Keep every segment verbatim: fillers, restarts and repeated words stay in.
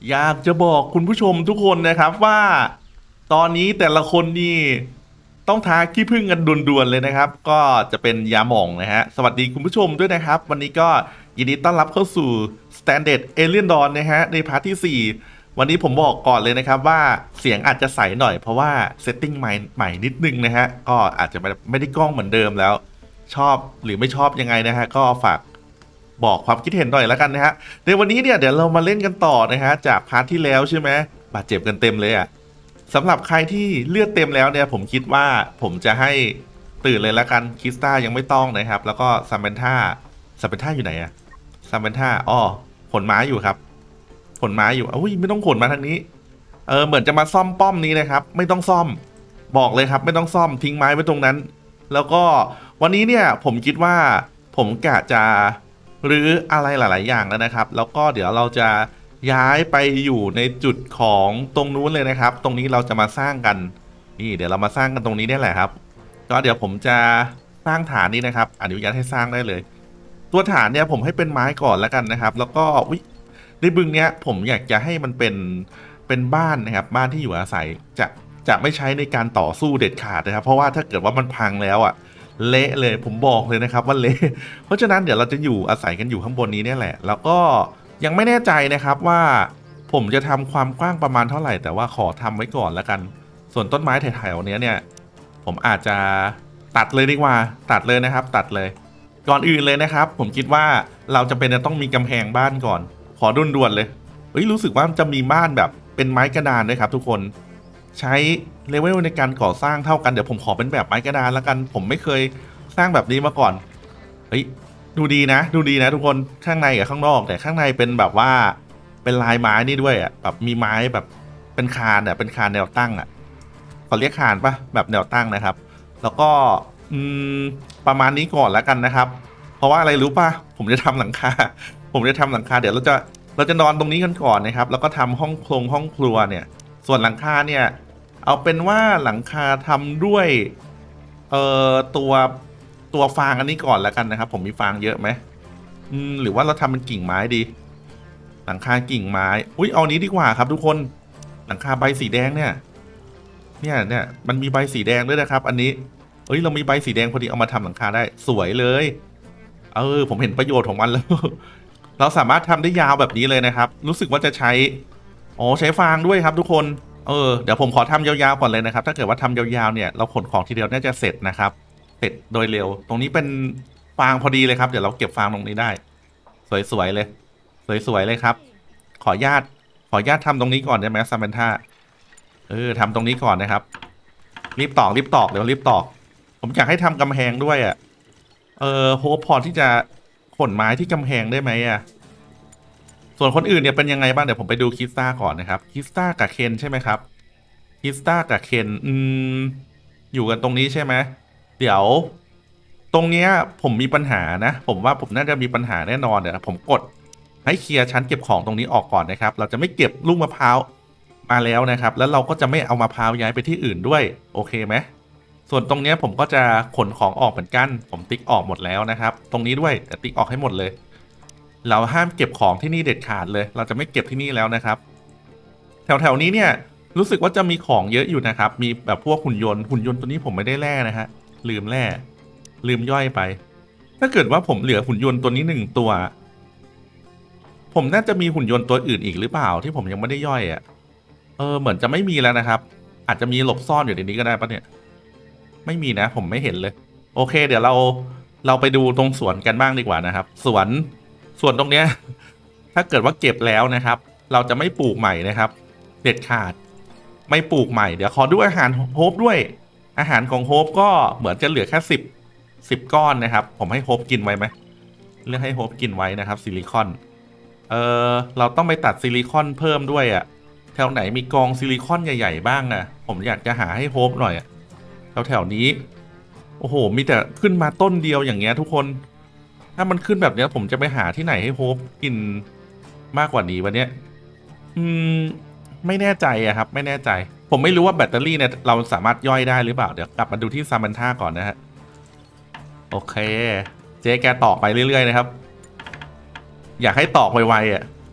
อยากจะบอกคุณผู้ชมทุกคนนะครับว่าตอนนี้แต่ละคนนี่ต้องทาขี้ผึ้งกันด่วนๆเลยนะครับก็จะเป็นยาหม่องนะฮะสวัสดีคุณผู้ชมด้วยนะครับวันนี้ก็ยินดีต้อนรับเข้าสู่ Standard Alien Dawn นะฮะในพาร์ทที่สี่วันนี้ผมบอกก่อนเลยนะครับว่าเสียงอาจจะใสหน่อยเพราะว่าเซตติ้งใหม่ใหม่นิดนึงนะฮะก็อาจจะไม่ได้กล้องเหมือนเดิมแล้วชอบหรือไม่ชอบยังไงนะฮะก็ฝากบอกความคิดเห็นหน่อยแล้วกันนะฮะในวันนี้เนี่ยเดี๋ยวเรามาเล่นกันต่อนะฮะจากพาร์ทที่แล้วใช่ไหมบาดเจ็บกันเต็มเลยอ่ะสำหรับใครที่เลือดเต็มแล้วเนี่ยผมคิดว่าผมจะให้ตื่นเลยแล้วกันคริสตายังไม่ต้องนะครับแล้วก็ซัมเบนท่าซัมเบนท่าอยู่ไหนอะซัมเบนท่าอ้อขนม้าอยู่ครับขนม้าอยู่อุ้ยไม่ต้องขนมาทางนี้เออเหมือนจะมาซ่อมป้อมนี้นะครับไม่ต้องซ่อมบอกเลยครับไม่ต้องซ่อมทิ้งไม้ไว้ตรงนั้นแล้วก็วันนี้เนี่ยผมคิดว่าผมกะจะหรืออะไรหลายๆอย่างแล้วนะครับแล้วก็เดี๋ยวเราจะย้ายไปอยู่ในจุดของตรงนู้นเลยนะครับตรงนี้เราจะมาสร้างกันนี่เดี๋ยวเรามาสร้างกันตรงนี้นี่แหละครับก็เดี๋ยวผมจะสร้างฐานนี้นะครับอนุญาตให้สร้างได้เลยตัวฐานเนี่ยผมให้เป็นไม้ก่อนแล้วกันนะครับแล้วก็ในบึงเนี้ยผมอยากจะให้มันเป็นเป็นบ้านนะครับบ้านที่อยู่อาศัยจะจะไม่ใช้ในการต่อสู้เด็ดขาดนะครับเพราะว่าถ้าเกิดว่ามันพังแล้วอ่ะเละเลยผมบอกเลยนะครับว่าเละเพราะฉะนั้นเดี๋ยวเราจะอยู่อาศัยกันอยู่ข้างบนนี้เนี่ยแหละแล้วก็ยังไม่แน่ใจนะครับว่าผมจะทำความกว้างประมาณเท่าไหร่แต่ว่าขอทำไว้ก่อนแล้วกันส่วนต้นไม้แถวๆนี้เนี่ยผมอาจจะตัดเลยดีกว่าตัดเลยนะครับตัดเลยก่อนอื่นเลยนะครับผมคิดว่าเราจะเป็นจะต้องมีกำแพงบ้านก่อนขอด่วนๆเลยเฮ้ยรู้สึกว่าจะมีบ้านแบบเป็นไม้กระดานด้วยครับทุกคนใช้เลเวลในการก่อสร้างเท่ากันเดี๋ยวผมขอเป็นแบบไม้กระดานแล้วกันผมไม่เคยสร้างแบบนี้มาก่อนเฮ้ยดูดีนะดูดีนะทุกคนข้างในกับข้างนอกแต่ข้างในเป็นแบบว่าเป็นลายไม้นี่ด้วยอ่ะแบบมีไม้แบบเป็นคานอ่ะเป็นคานแนวตั้งอ่ะเขาเรียกคานปะแบบแนวตั้งนะครับแล้วก็อืมประมาณนี้ก่อนแล้วกันนะครับเพราะว่าอะไรรู้ปะผมจะทำหลังคาผมจะทำหลังคาเดี๋ยวเราจะเราจะนอนตรงนี้กันก่อนนะครับแล้วก็ทำห้องโครงห้องครัวเนี่ยส่วนหลังคาเนี่ยเอาเป็นว่าหลังคาทำด้วยเอ่อตัวตัวฟางอันนี้ก่อนแล้วกันนะครับผมมีฟางเยอะไหมอืมหรือว่าเราทำเป็นกิ่งไม้ดีหลังคากิ่งไม้อุ้ยเอานี้ดีกว่าครับทุกคนหลังคาใบสีแดงเนี่ยเนี่ยเนี่ยมันมีใบสีแดงด้วยนะครับอันนี้เอ้ยเรามีใบสีแดงพอดีเอามาทำหลังคาได้สวยเลยเออผมเห็นประโยชน์ของมันแล้วเราสามารถทำได้ยาวแบบนี้เลยนะครับรู้สึกว่าจะใช้อ๋อใช้ฟางด้วยครับทุกคนเออเดี๋ยวผมขอทำยาวๆก่อนเลยนะครับถ้าเกิดว่าทำยาวๆเนี่ยเราขนของทีเดียวน่าจะเสร็จนะครับเสร็จโดยเร็วตรงนี้เป็นฟางพอดีเลยครับเดี๋ยวเราเก็บฟางตรงนี้ได้สวยๆเลยสวยๆเลยครับขออนุญาตขออนุญาตทำตรงนี้ก่อนได้ไหมซัมเบนท่าเออทำตรงนี้ก่อนนะครับรีบตอกรีบตอกเดี๋ยวรีบตอกผมอยากให้ทำกำแพงด้วยอ่ะเออโฮปพอที่จะขนไม้ที่กำแพงได้ไหมอ่ะส่วนคนอื่นเนี่ยเป็นยังไงบ้างเดี๋ยวผมไปดูคริสตาก่อนนะครับคริสตากับเคนใช่ไหมครับคริสตากับเคนอืมอยู่กันตรงนี้ใช่ไหมเดี๋ยวตรงเนี้ยผมมีปัญหานะผมว่าผมน่าจะมีปัญหาแน่นอนเดี๋ยวผมกดให้เคลียร์ชั้นเก็บของตรงนี้ออกก่อนนะครับเราจะไม่เก็บลูกมะพร้าวมาแล้วนะครับแล้วเราก็จะไม่เอามะพร้าวย้ายไปที่อื่นด้วยโอเคไหมส่วนตรงเนี้ยผมก็จะขนของออกเหมือนกันผมติ๊กออกหมดแล้วนะครับตรงนี้ด้วยแต่ติ๊กออกให้หมดเลยเราห้ามเก็บของที่นี่เด็ดขาดเลยเราจะไม่เก็บที่นี่แล้วนะครับแถวๆนี้เนี่ยรู้สึกว่าจะมีของเยอะอยู่นะครับมีแบบพวกหุ่นยนต์หุ่นยนต์ตัวนี้ผมไม่ได้แล่นะฮะลืมแล่ลืมย่อยไปถ้าเกิดว่าผมเหลือหุ่นยนต์ตัวนี้หนึ่งตัวผมน่าจะมีหุ่นยนต์ตัวอื่นอีกหรือเปล่าที่ผมยังไม่ได้ย่อยอ่ะเออเหมือนจะไม่มีแล้วนะครับอาจจะมีหลบซ่อนอยู่ในนี้ก็ได้ปะเนี่ยไม่มีนะผมไม่เห็นเลยโอเคเดี๋ยวเราเราไปดูตรงสวนกันบ้างดีกว่านะครับสวนสวนตรงเนี้ยถ้าเกิดว่าเก็บแล้วนะครับเราจะไม่ปลูกใหม่นะครับเด็ดขาดไม่ปลูกใหม่เดี๋ยวขอดูอาหารโฮปด้วยอาหารของโฮปก็เหมือนจะเหลือแค่สิบสิบก้อนนะครับผมให้โฮปกินไว้ไหมเลือกให้โฮปกินไว้นะครับซิลิคอนเออเราต้องไปตัดซิลิคอนเพิ่มด้วยอะแถวไหนมีกองซิลิคอนใหญ่ๆบ้างอะผมอยากจะหาให้โฮปหน่อยอะแถวแถวนี้โอ้โหมีแต่ขึ้นมาต้นเดียวอย่างเงี้ยทุกคนถ้ามันขึ้นแบบเนี้ยผมจะไปหาที่ไหนให้โฮปกินมากกว่านี้วันเนี้ยอืมไม่แน่ใจอะครับไม่แน่ใจผมไม่รู้ว่าแบตเตอรี่เนี่ยเราสามารถย่อยได้หรือเปล่าเดี๋ยวกลับมาดูที่ซามันท่าก่อนนะฮะโอเคเจ๊แกตอกไปเรื่อยๆนะครับอยากให้ตอกไวๆอ่ะ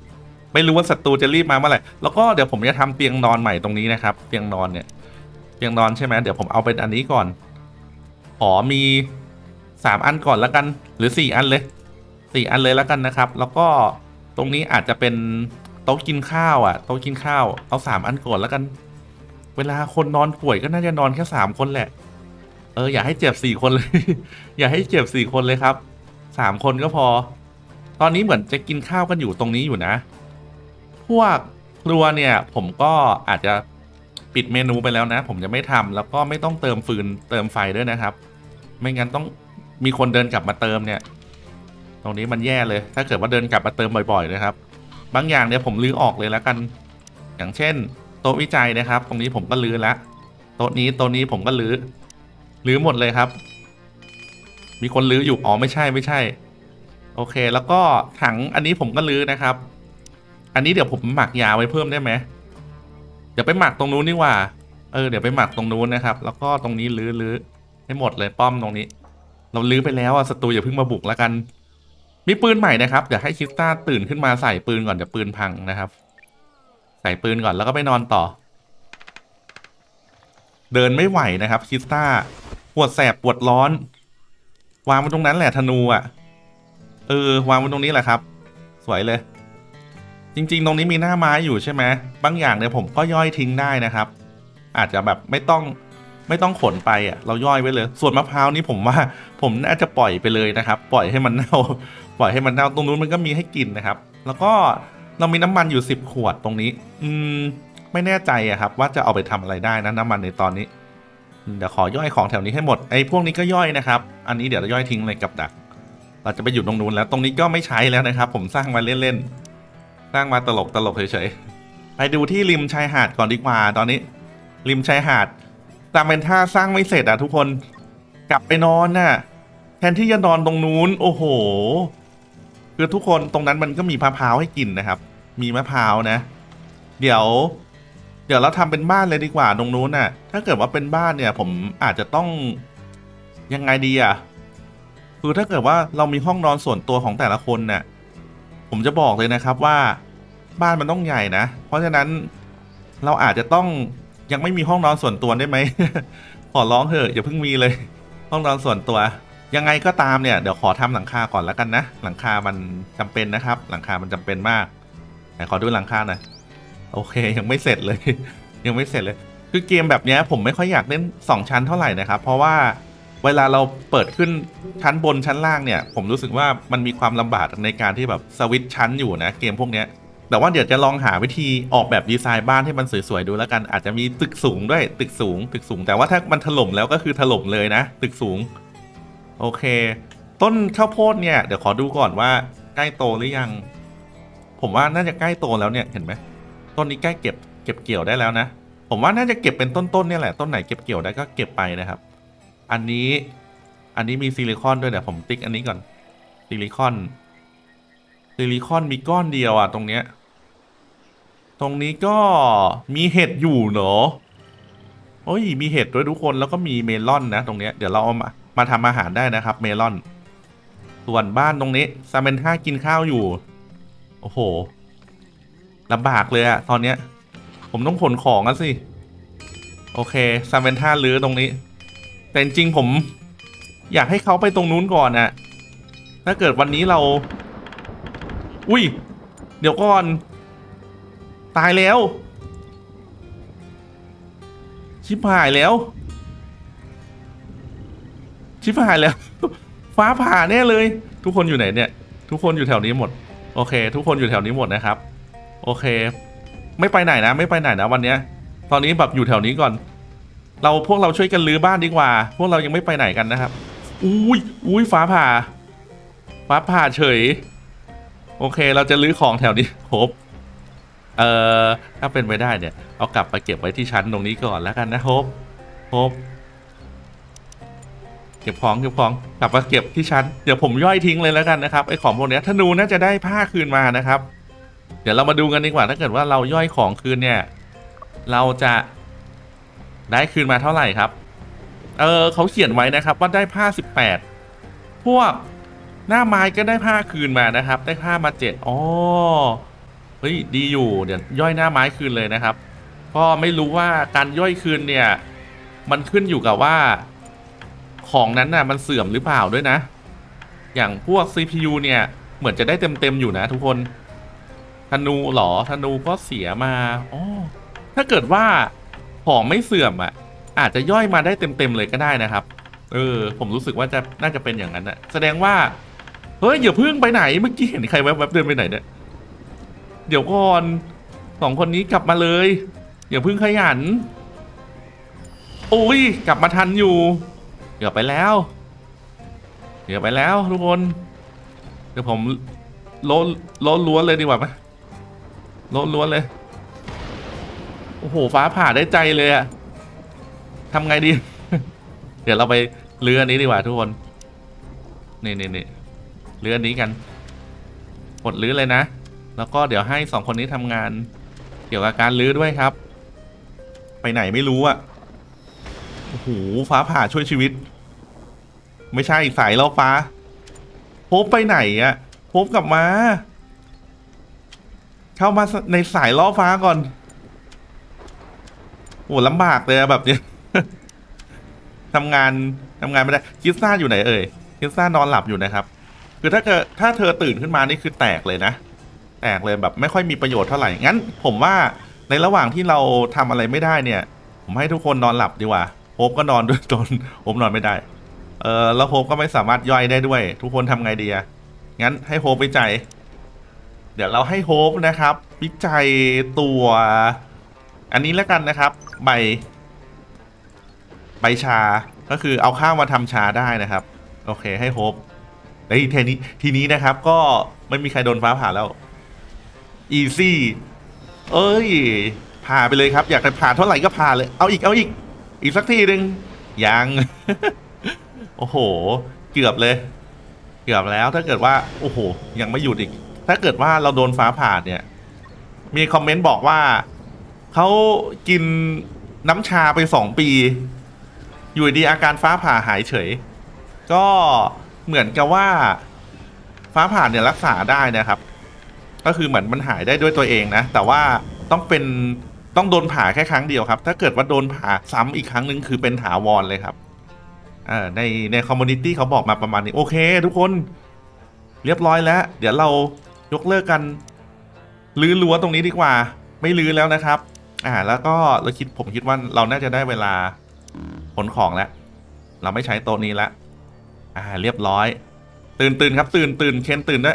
ไม่รู้ว่าศัตรูจะรีบมาเมื่อไหร่แล้วก็เดี๋ยวผมจะทำเตียงนอนใหม่ตรงนี้นะครับเตียงนอนเนี่ยเตียงนอนใช่ไหมเดี๋ยวผมเอาเป็นอันนี้ก่อนขอมีสามอันก่อนแล้วกันหรือสี่อันเลยสี่อันเลยแล้วกันนะครับแล้วก็ตรงนี้อาจจะเป็นโต๊ะกินข้าวอ่ะโต๊ะกินข้าวเอาสามอันก่อนแล้วกันเวลาคนนอนป่วยก็น่าจะนอนแค่สามคนแหละเอออย่าให้เจ็บสี่คนเลย อย่าให้เจ็บสี่คนเลยครับสามคนก็พอตอนนี้เหมือนจะกินข้าวกันอยู่ตรงนี้อยู่นะพวกครัวเนี่ยผมก็อาจจะปิดเมนูไปแล้วนะผมจะไม่ทำแล้วก็ไม่ต้องเติมฟืนเติมไฟด้วยนะครับไม่งั้นต้องมีคนเดินกลับมาเติมเนี่ยตรงนี้มันแย่เลยถ้าเกิดว่าเดินกลับมาเติมบ่อยๆนะครับบางอย่างเนี่ยผมลื้อออกเลยแล้วกันอย่างเช่นโต๊ะวิจัยนะครับตรงนี้ผมก็ลื้อแล้วโต๊ะนี้โต๊ะนี้ผมก็ลื้อลื้อหมดเลยครับมีคนลื้ออยู่อ๋อไม่ใช่ไม่ใช่โอเคแล้วก็ถังอันนี้ผมก็ลื้อนะครับอันนี้เดี๋ยวผมหมักยาไว้เพิ่มได้ไหมเดี๋ยวไปหมักตรงนู้นนี่ว่าเออเดี๋ยวไปหมักตรงนู้นนะครับแล้วก็ตรงนี้ลื้อลื้อให้หมดเลยป้อมตรงนี้เราลื้อไปแล้วอ่ะศัตรูอย่าเพิ่งมาบุกแล้วกันมีปืนใหม่นะครับเดี๋ยวให้คิสต้าตื่นขึ้นมาใส่ปืนก่อนเดี๋ยวปืนพังนะครับใส่ปืนก่อนแล้วก็ไปนอนต่อเดินไม่ไหวนะครับคิสต้าปวดแสบปวดร้อนวางไว้ตรงนั้นแหละธนูอ่ะเออวางไว้ตรงนี้แหละครับสวยเลยจริงๆตรงนี้มีหน้าไม้อยู่ใช่ไหมบางอย่างเนี่ยผมก็ย่อยทิ้งได้นะครับอาจจะแบบไม่ต้องไม่ต้องขนไปอ่ะเราย่อยไว้เลยส่วนมะพร้าวนี่ผมว่าผมน่าจะปล่อยไปเลยนะครับปล่อยให้มันเน่าปล่อยให้มันเน่าตรงนู้นมันก็มีให้กินนะครับแล้วก็เรามีน้ำมันอยู่สิบขวดตรงนี้อืมไม่แน่ใจอะครับว่าจะเอาไปทำอะไรได้นะน้ำมันในตอนนี้เดี๋ยวขอย่อยของแถวนี้ให้หมดไอ้พวกนี้ก็ย่อยนะครับอันนี้เดี๋ยวเราย่อยทิ้งเลยกับดักเราจะไปอยู่ตรงนู้นแล้วตรงนี้ก็ไม่ใช้แล้วนะครับผมสร้างมาเล่นๆสร้างมาตลกตลกเฉยๆไปดูที่ริมชายหาดก่อนดีกว่าตอนนี้ริมชายหาดตามเป็นท่าสร้างไม่เสร็จอ่ะทุกคนกลับไปนอนน่ะแทนที่จะนอนตรงนู้นโอ้โหคือทุกคนตรงนั้นมันก็มีมะพร้าวให้กินนะครับมีมะพร้าวนะเดี๋ยวเดี๋ยวเราทำเป็นบ้านเลยดีกว่าตรงนู้นน่ะถ้าเกิดว่าเป็นบ้านเนี่ยผมอาจจะต้องยังไงดีอ่ะคือถ้าเกิดว่าเรามีห้องนอนส่วนตัวของแต่ละคนเนี่ยผมจะบอกเลยนะครับว่าบ้านมันต้องใหญ่นะเพราะฉะนั้นเราอาจจะต้องยังไม่มีห้องนอนส่วนตัวได้ไหม ขอร้องเถอะอย่าเพิ่งมีเลยห้องนอนส่วนตัวยังไงก็ตามเนี่ยเดี๋ยวขอทำหลังคาก่อนแล้วกันนะหลังคามันจำเป็นนะครับหลังคามันจำเป็นมากแต่ขอดูหลังคาหน่อยโอเคยังไม่เสร็จเลย ยังไม่เสร็จเลยคือเกมแบบนี้ผมไม่ค่อยอยากเล่นสองชั้นเท่าไหร่นะครับเพราะว่าเวลาเราเปิดขึ้นชั้นบนชั้นล่างเนี่ยผมรู้สึกว่ามันมีความลำบากในการที่แบบสวิตช์ชั้นอยู่นะเกมพวกนี้แต่ว่าเดี๋ยวจะลองหาวิธีออกแบบดีไซน์บ้านให้มันสวยๆดูแล้วกันอาจจะมีตึกสูงด้วยตึกสูงตึกสูงแต่ว่าถ้ามันถล่มแล้วก็คือถล่มเลยนะตึกสูงโอเคต้นข้าวโพดเนี่ยเดี๋ยวขอดูก่อนว่าใกล้โตหรือยังผมว่าน่าจะใกล้โตแล้วเนี่ยเห็นไหมต้นนี้ใกล้เก็บเก็บเกี่ยวได้แล้วนะผมว่าน่าจะเก็บเป็นต้นๆเนี่ยแหละต้นไหนเก็บเกี่ยวได้ก็เก็บไปนะครับอันนี้อันนี้มีซิลิคอนด้วยเดี๋ยวผมติ๊กอันนี้ก่อนซิลิคอนซิลิคอนมีก้อนเดียวอ่ะตรงเนี้ยตรงนี้ก็มีเห็ดอยู่เนอะโอ้ยมีเห็ดด้วยทุกคนแล้วก็มีเมลอนนะตรงเนี้ยเดี๋ยวเราเอามามาทำอาหารได้นะครับเมลอนส่วนบ้านตรงนี้ซาเมนท่ากินข้าวอยู่โอ้โหลำบากเลยอะตอนเนี้ยผมต้องขนของกันสิโอเคซาเมนท่าลื้อตรงนี้แต่จริงๆผมอยากให้เขาไปตรงนู้นก่อนอะถ้าเกิดวันนี้เราอุ้ยเดี๋ยวก่อนตายแล้วชิบหายแล้วชิบหายแล้ว ฟ้าผ่าแน่เลยทุกคนอยู่ไหนเนี่ยทุกคนอยู่แถวนี้หมดโอเคทุกคนอยู่แถวนี้หมดนะครับโอเคไม่ไปไหนนะไม่ไปไหนนะวันนี้ตอนนี้แบบอยู่แถวนี้ก่อนเราพวกเราช่วยกันรื้อบ้านดีกว่าพวกเรายังไม่ไปไหนกันนะครับอุ้ยอุ้ยฟ้าผ่าฟ้าผ่าเฉยโอเคเราจะรื้อของแถวนี้ครบเอ่อถ้าเป็นไปได้เนี่ยเอากลับไปเก็บไว้ที่ชั้นตรงนี้ก่อนแล้วกันนะโฮปโฮปเก็บของเก็บของกลับมาเก็บที่ชั้นเดี๋ยวผมย่อยทิ้งเลยแล้วกันนะครับไอ้ของพวกนี้ธนูน่าจะได้ผ้าคืนมานะครับเดี๋ยวเรามาดูกันดีกว่าถ้าเกิดว่าเราย่อยของคืนเนี่ยเราจะได้คืนมาเท่าไหร่ครับเออเขาเขียนไว้นะครับว่าได้ผ้าสิบแปดพวกหน้าไม้ก็ได้ผ้าคืนมานะครับได้ผ้ามาเจ็ดอ๋อเฮ้ยดีอยู่เดี๋ยวย่อยหน้าไม้คืนเลยนะครับก็ไม่รู้ว่าการย่อยคืนเนี่ยมันขึ้นอยู่กับว่าของนั้นน่ะมันเสื่อมหรือเปล่าด้วยนะอย่างพวก ซี พี ยู เนี่ยเหมือนจะได้เต็มๆอยู่นะทุกคนธนูหรอธนูก็เสียมาอ๋อถ้าเกิดว่าของไม่เสื่อมอ่ะอาจจะย่อยมาได้เต็มๆเลยก็ได้นะครับเออผมรู้สึกว่าจะน่าจะเป็นอย่างนั้นนะแสดงว่าเฮ้ยอย่าเพิ่งไปไหนเมื่อกี้เห็นใครแวบๆเดินไปไหนเนี่ยเดี๋ยวก่อนสองคนนี้กลับมาเลยอย่าเพิ่งขยันโอ้ยกลับมาทันอยู่เกือบไปแล้วเกือบไปแล้วทุกคนเดี๋ยวผมโลโลล้วนเลยดีกว่าไหมโลล้วนเลยโอ้โหฟ้าผ่าได้ใจเลยอะทำไงดี เดี๋ยวเราไปเรืออันนี้ดีกว่าทุกคนนี่นี่นี่เรืออันนี้กันกดลื้อเลยนะแล้วก็เดี๋ยวให้สองคนนี้ทำงานเกี่ยวกับการลื้อด้วยครับไปไหนไม่รู้อะโอ้โหฟ้าผ่าช่วยชีวิตไม่ใช่สายล่อฟ้าโฮปไปไหนอะโฮปกลับมาเข้ามาในสายล่อฟ้าก่อนโอ้ลำบากเลยแบบนี้ ทำงานทำงานไม่ได้คิสซ่าอยู่ไหนเอ่ยคิสซ่านอนหลับอยู่นะครับคือถ้าเกิดถ้าเธอตื่นขึ้นมานี่คือแตกเลยนะแตกเลยแบบไม่ค่อยมีประโยชน์เท่าไหร่งั้นผมว่าในระหว่างที่เราทำอะไรไม่ได้เนี่ยผมให้ทุกคนนอนหลับดีกว่าโฮปก็นอนด้วยตนผมนอนไม่ได้เออแล้วโฮปก็ไม่สามารถย่อยได้ด้วยทุกคนทำไงดีอะงั้นให้โฮปวิจัยเดี๋ยวเราให้โฮปนะครับวิจัยตัวอันนี้แล้วกันนะครับใบใบชาก็คือเอาข้าวมาทำชาได้นะครับโอเคให้โฮปแล้วทีนี้ทีนี้นะครับก็ไม่มีใครโดนฟ้าผ่าแล้วอีซี่เอ้ยผ่าไปเลยครับอยากจะผ่าเท่าไหร่ก็ผ่าเลยเอาอีกเอาอีกอีกสักทีหนึ่งยัง โอ้โหเกือบเลยเกือบแล้วถ้าเกิดว่าโอ้โหยังไม่หยุดอีกถ้าเกิดว่าเราโดนฟ้าผ่าเนี่ยมีคอมเมนต์บอกว่าเขากินน้ำชาไปสองปีอยู่ดีอาการฟ้าผ่าหายเฉยก็เหมือนกับว่าฟ้าผ่าเนี่ยรักษาได้นะครับก็คือเหมือนมันหายได้ด้วยตัวเองนะแต่ว่าต้องเป็นต้องโดนผ่าแค่ครั้งเดียวครับถ้าเกิดว่าโดนผ่าซ้ำอีกครั้งหนึ่งคือเป็นถาวรเลยครับอ่าในในคอมมูนิตี้เขาบอกมาประมาณนี้โอเคทุกคนเรียบร้อยแล้วเดี๋ยวเรายกเลิกกันลื้อรั้วตรงนี้ดีกว่าไม่ลื้อแล้วนะครับอ่าแล้วก็เราคิดผมคิดว่าเราน่าจะได้เวลาขนของแล้วเราไม่ใช้โต๊ะนี้แล้วอ่าเรียบร้อยตื่นตื่นครับตื่นตื่นเคนตื่นด้วย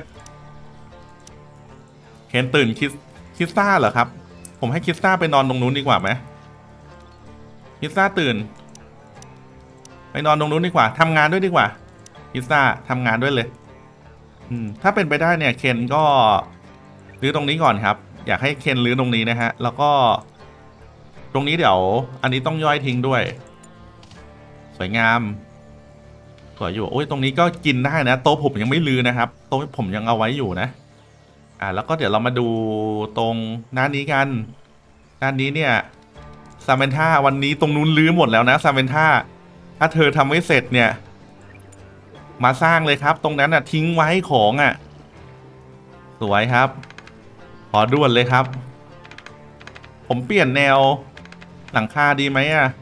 เคนตื่นคิสคิสซ่าเหรอครับผมให้คิสซ่าไปนอนตรงนู้นดีกว่าไหมคิสซ่าตื่นไปนอนตรงนู้นดีกว่าทำงานด้วยดีกว่าคิสซ่าทำงานด้วยเลยอืมถ้าเป็นไปได้เนี่ยเคนก็รื้อตรงนี้ก่อนครับอยากให้เคนรื้อตรงนี้นะฮะแล้วก็ตรงนี้เดี๋ยวอันนี้ต้องย่อยทิ้งด้วยสวยงามสวยอยู่โอ้ยตรงนี้ก็กินได้นะโต๊ะผมยังไม่ลือนะครับโต๊ะผมยังเอาไว้อยู่นะอ่าแล้วก็เดี๋ยวเรามาดูตรงหน้านี้กันด้านนี้เนี่ยซามเมนท่าวันนี้ตรงนู้นลื้อหมดแล้วนะซามเมนท่าถ้าเธอทำไม่เสร็จเนี่ยมาสร้างเลยครับตรงนั้นอ่ะทิ้งไว้ของอ่ะสวยครับขอด่วนเลยครับผมเปลี่ยนแนวหลังคาดีไหมอ่ะ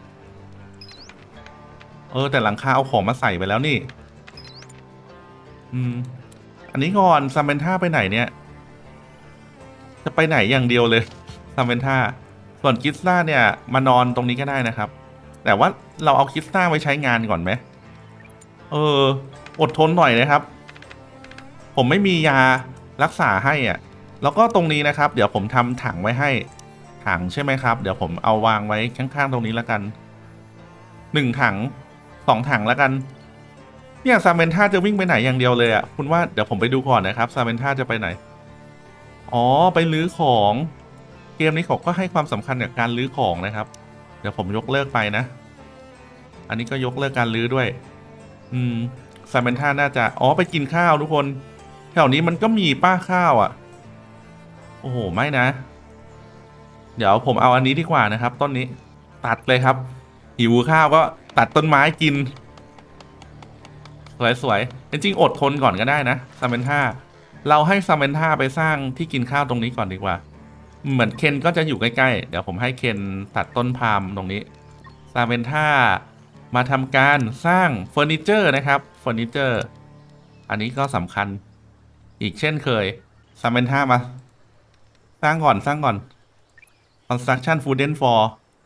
เออแต่หลังคาเอาของมาใส่ไปแล้วนี่อืมอันนี้ก่อนซามเมนท่าไปไหนเนี่ยจะไปไหนอย่างเดียวเลยซามเมนท่าส่วนคิสซ่าเนี่ยมานอนตรงนี้ก็ได้นะครับแต่ว่าเราเอาคิสซ่าไว้ใช้งานก่อนไหมเอออดทนหน่อยนะครับผมไม่มียารักษาให้อ่ะแล้วก็ตรงนี้นะครับเดี๋ยวผมทำถังไว้ให้ถังใช่ไหมครับเดี๋ยวผมเอาวางไว้ข้างๆตรงนี้แล้วกันหนึ่งถังสองถังแล้วกันเนี่ยซาเมนท่าจะวิ่งไปไหนอย่างเดียวเลยอ่ะคุณว่าเดี๋ยวผมไปดูก่อนนะครับซาเมนท่าจะไปไหนอ๋อไปลื้อของเกมนี้เขาก็ให้ความสำคัญกับการลื้อของนะครับเดี๋ยวผมยกเลิกไปนะอันนี้ก็ยกเลิกการลื้อด้วยอืมซาเมนท่าน่าจะอ๋อไปกินข้าวทุกคนแถวนี้มันก็มีป้าข้าวอ่ะโอ้โหไม่นะเดี๋ยวผมเอาอันนี้ดีกว่านะครับต้นนี้ตัดเลยครับหิวข้าวก็ตัดต้นไม้กินสวยๆจริงๆอดทนก่อนก็ได้นะซาเมนท่าเราให้ซามเมนท่าไปสร้างที่กินข้าวตรงนี้ก่อนดีกว่าเหมือนเคนก็จะอยู่ใกล้ๆเดี๋ยวผมให้เคนตัดต้นพาล์มตรงนี้ซามเมนท่ามาทำการสร้างเฟอร์นิเจอร์นะครับเฟอร์นิเจอร์อันนี้ก็สำคัญอีกเช่นเคยซามเมนท่ามาสร้างก่อนสร้างก่อน construction food for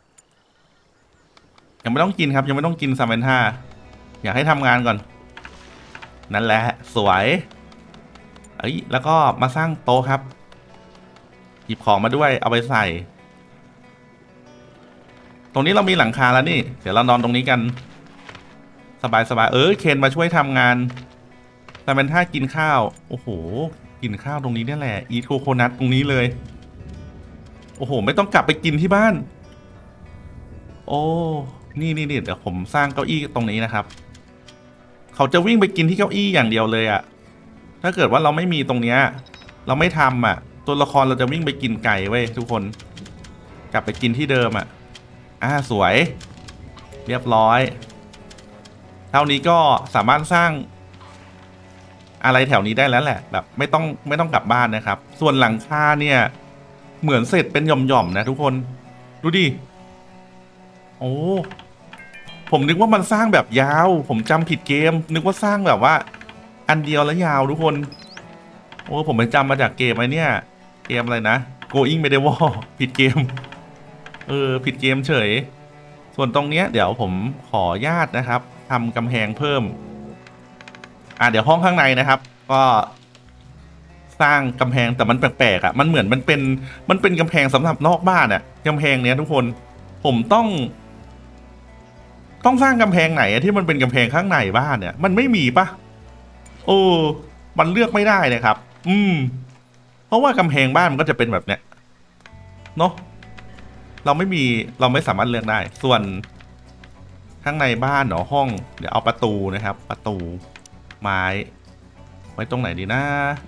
ยังไม่ต้องกินครับยังไม่ต้องกินซามเมนท่าอยากให้ทำงานก่อนนั่นแหละสวยเอ้ยแล้วก็มาสร้างโต๊ะครับหยิบของมาด้วยเอาไปใส่ตรงนี้เรามีหลังคาแล้วนี่เดี๋ยวเรานอนตรงนี้กันสบายสบายเออเคนมาช่วยทำงานแต่เป็นท่ากินข้าวโอ้โหกินข้าวตรงนี้นี่แหละอีทโคโคนัทตรงนี้เลยโอ้โหไม่ต้องกลับไปกินที่บ้านโอ้นี่นี่นี่เดี๋ยวผมสร้างเก้าอี้ตรงนี้นะครับเขาจะวิ่งไปกินที่เก้าอี้อย่างเดียวเลยอะถ้าเกิดว่าเราไม่มีตรงเนี้ยเราไม่ทำอะตัวละครเราจะวิ่งไปกินไก่เว้ยทุกคนกลับไปกินที่เดิมอะอ่าสวยเรียบร้อยเท่านี้ก็สามารถสร้างอะไรแถวนี้ได้แล้วแหละแบบไม่ต้องไม่ต้องกลับบ้านนะครับส่วนหลังคาเนี่ยเหมือนเสร็จเป็นหย่อมๆนะทุกคนดูดิโอ้ผมนึกว่ามันสร้างแบบยาวผมจำผิดเกมนึกว่าสร้างแบบว่าอันเดียวแล้วยาวทุกคนโอ้ผมไปจำมาจากเกมไอ้เนี่ยเกมอะไรนะ Going Medieval ผิดเกมเออผิดเกมเฉยส่วนตรงเนี้ยเดี๋ยวผมขอญาตนะครับทำกำแพงเพิ่มอ่ะเดี๋ยวห้องข้างในนะครับก็สร้างกำแพงแต่มันแปลกๆอ่ะมันเหมือนมันเป็นมันเป็นกำแพงสำหรับนอกบ้านอ่ะกำแพงเนี้ยทุกคนผมต้อง ต้องสร้างกำแพงไหนที่มันเป็นกำแพงข้างในบ้านเนี่ยมันไม่มีปะโอ้มันเลือกไม่ได้นะครับ อืมเพราะว่ากำแพงบ้านมันก็จะเป็นแบบเนี้ยเนาะเราไม่มีเราไม่สามารถเลือกได้ ส่วนข้างในบ้านเนาะห้องเดี๋ยวเอาประตูนะครับ ประตูไม้ไว้ตรงไหนดีนะ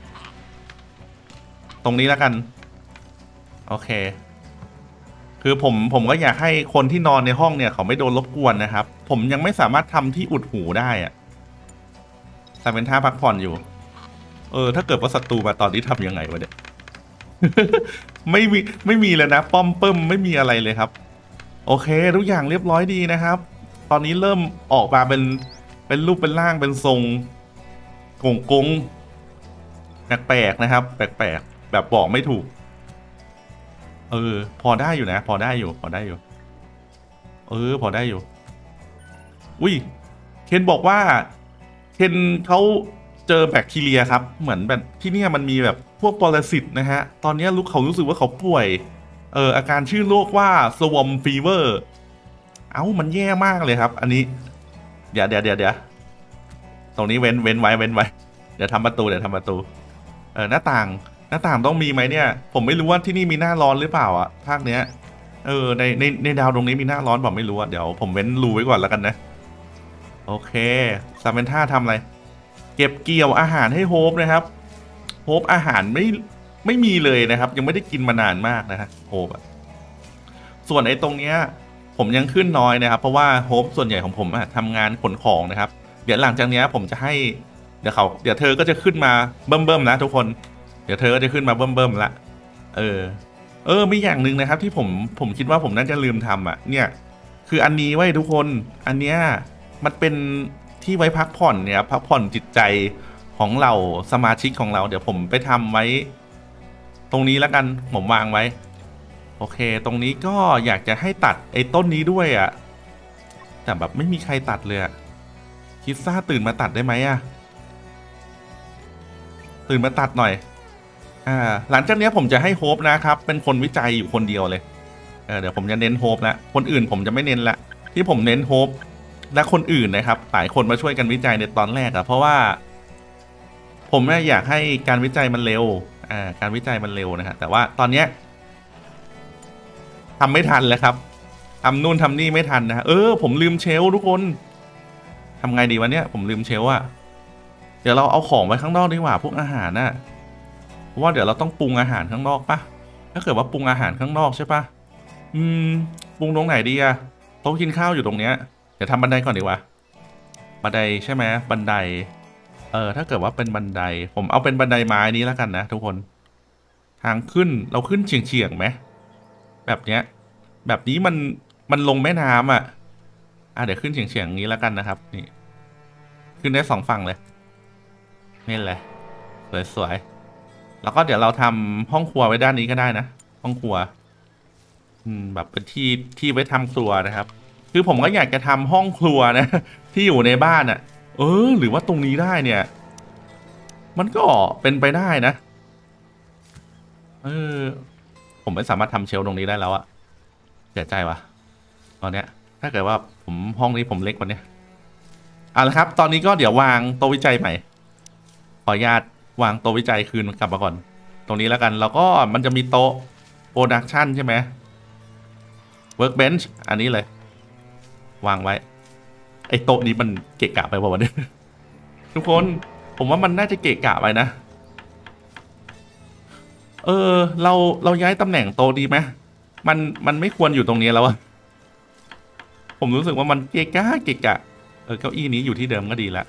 ตรงนี้แล้วกันโอเคคือผมผมก็อยากให้คนที่นอนในห้องเนี่ยเขาไม่โดนรบกวนนะครับผมยังไม่สามารถทำที่อุดหูได้อะแต่เป็นท่าพักผ่อนอยู่เออถ้าเกิดว่าศัตรูมาตอนนี้ทำยังไงวะเนี่ย ไม่มีไม่มีเลยนะป้อมเปิ้มไม่มีอะไรเลยครับโอเคทุกอย่างเรียบร้อยดีนะครับตอนนี้เริ่มออกมาเป็นเป็นรูปเป็นร่างเป็นทรงกงกงแปลกๆนะครับแปลกๆแบบบอกไม่ถูกเออพอได้อยู่นะพอได้อยู่พอได้อยู่เออพอได้อยู่อุ้ยเคนบอกว่าเคนเขาเจอแบคทีเรียครับเหมือนแบบที่นี่มันมีแบบพวกปรสิตนะฮะตอนนี้ลูกเขารู้สึกว่าเขาป่วยเอออาการชื่อโรคว่าสวอมฟีเวอร์เอ้ามันแย่มากเลยครับอันนี้เดี๋ยวเดี๋ยวเดี๋ยวเดี๋ยวตรงนี้เว้นเว้นไว้เว้นไว้เดี๋ยวทำประตูเดี๋ยวทำประตูเออหน้าต่างหน้าต่างต้องมีไหมเนี่ยผมไม่รู้ว่าที่นี่มีหน้าร้อนหรือเปล่าอ่ะภาคเนี้ยเออในในในดาวตรงนี้มีหน้าร้อนผมไม่รู้อ่ะเดี๋ยวผมเว้นรูไว้ก่อนแล้วกันนะโอเคซามเมนท่าทำอะไรเก็บเกี่ยวอาหารให้โฮปนะครับโฮปอาหารไม่ไม่มีเลยนะครับยังไม่ได้กินมานานมากนะฮะโฮปอ่ะส่วนไอ้ตรงเนี้ยผมยังขึ้นน้อยนะครับเพราะว่าโฮปส่วนใหญ่ของผมอะทำงานขนของนะครับเดี๋ยวหลังจากนี้ผมจะให้เดี๋ยวเขาเดี๋ยวเธอก็จะขึ้นมาเบิ่มเบิ่มนะทุกคนเดี๋ยวเธอก็จะขึ้นมาเบิ่มเบิ่มละเออเออมีอย่างหนึ่งนะครับที่ผมผมคิดว่าผมน่าจะลืมทำอ่ะเนี่ยคืออันนี้ไว้ทุกคนอันเนี้ยมันเป็นที่ไว้พักผ่อนเนี่ยพักผ่อนจิตใจของเราสมาชิกของเราเดี๋ยวผมไปทำไว้ตรงนี้แล้วกันผมวางไว้โอเคตรงนี้ก็อยากจะให้ตัดไอ้ต้นนี้ด้วยอ่ะแต่แบบไม่มีใครตัดเลยอ่ะคิดซ่าตื่นมาตัดได้ไหมอ่ะตื่นมาตัดหน่อยอ่าหลังจากนี้ผมจะให้โฮปนะครับเป็นคนวิจัยอยู่คนเดียวเลยเออเดี๋ยวผมจะเน้นโฮปละคนอื่นผมจะไม่เน้นละที่ผมเน้นโฮปและคนอื่นนะครับหลายคนมาช่วยกันวิจัยในตอนแรกอะเพราะว่าผมอยากให้การวิจัยมันเร็วอ่าการวิจัยมันเร็วนะฮะแต่ว่าตอนเนี้ยทำไม่ทันเลยครับทำนู่นทำนี่ไม่ทันนะเออผมลืมเชลทุกคนทำไงดีวะเนี่ยผมลืมเชลอะเดี๋ยวเราเอาของไว้ข้างนอกดีกว่าพวกอาหารน่ะเพราะว่าเดี๋ยวเราต้องปรุงอาหารข้างนอกปะถ้าเกิดว่าปรุงอาหารข้างนอกใช่ปะอืมปรุงตรงไหนดีอะโต๊ะกินข้าวอยู่ตรงเนี้ยเดี๋ยวทำบันไดก่อนดีกว่าบันไดใช่ไหมบันไดเออถ้าเกิดว่าเป็นบันไดผมเอาเป็นบันไดไม้นี้แล้วกันนะทุกคนทางขึ้นเราขึ้นเฉียงเฉียงไหมแบบเนี้ยแบบนี้มันมันลงแม่น้ำอ่ะอ่ะเดี๋ยวขึ้นเฉียงเฉียงนี้แล้วกันนะครับนี่ขึ้นได้สองฝั่งเลยนี่แหละสวยๆแล้วก็เดี๋ยวเราทำห้องครัวไว้ด้านนี้ก็ได้นะห้องครัวอืมแบบเป็นที่ที่ไว้ทำครัวนะครับคือผมก็อยากจะทำห้องครัวนะที่อยู่ในบ้านอ่ะเออหรือว่าตรงนี้ได้เนี่ยมันก็เป็นไปได้นะเออผมไม่สามารถทำเชลฟ์ตรงนี้ได้แล้วอะเสียใจว่ะตอนเนี้ยถ้าเกิดว่าผมห้องนี้ผมเล็กกว่านี้เอาละครับตอนนี้ก็เดี๋ยววางโต๊ะวิจัยใหม่ขออนุญาตวางโต๊ะวิจัยคืนกลับมาก่อนตรงนี้แล้วกันแล้วก็มันจะมีโต๊ะโปรดักชันใช่ไหม workbench อันนี้เลยวางไว้ไอ้โต๊ะนี้มันเกะกะไปป่าววะเนี่ยทุกคนผมว่ามันน่าจะเกะกะไปนะเออเราเราย้ายตำแหน่งโต๊ะดีไหมมันมันไม่ควรอยู่ตรงนี้แล้วอะผมรู้สึกว่ามันเกะกะเกะกะเออเก้าอี้นี้อยู่ที่เดิมก็ดีละ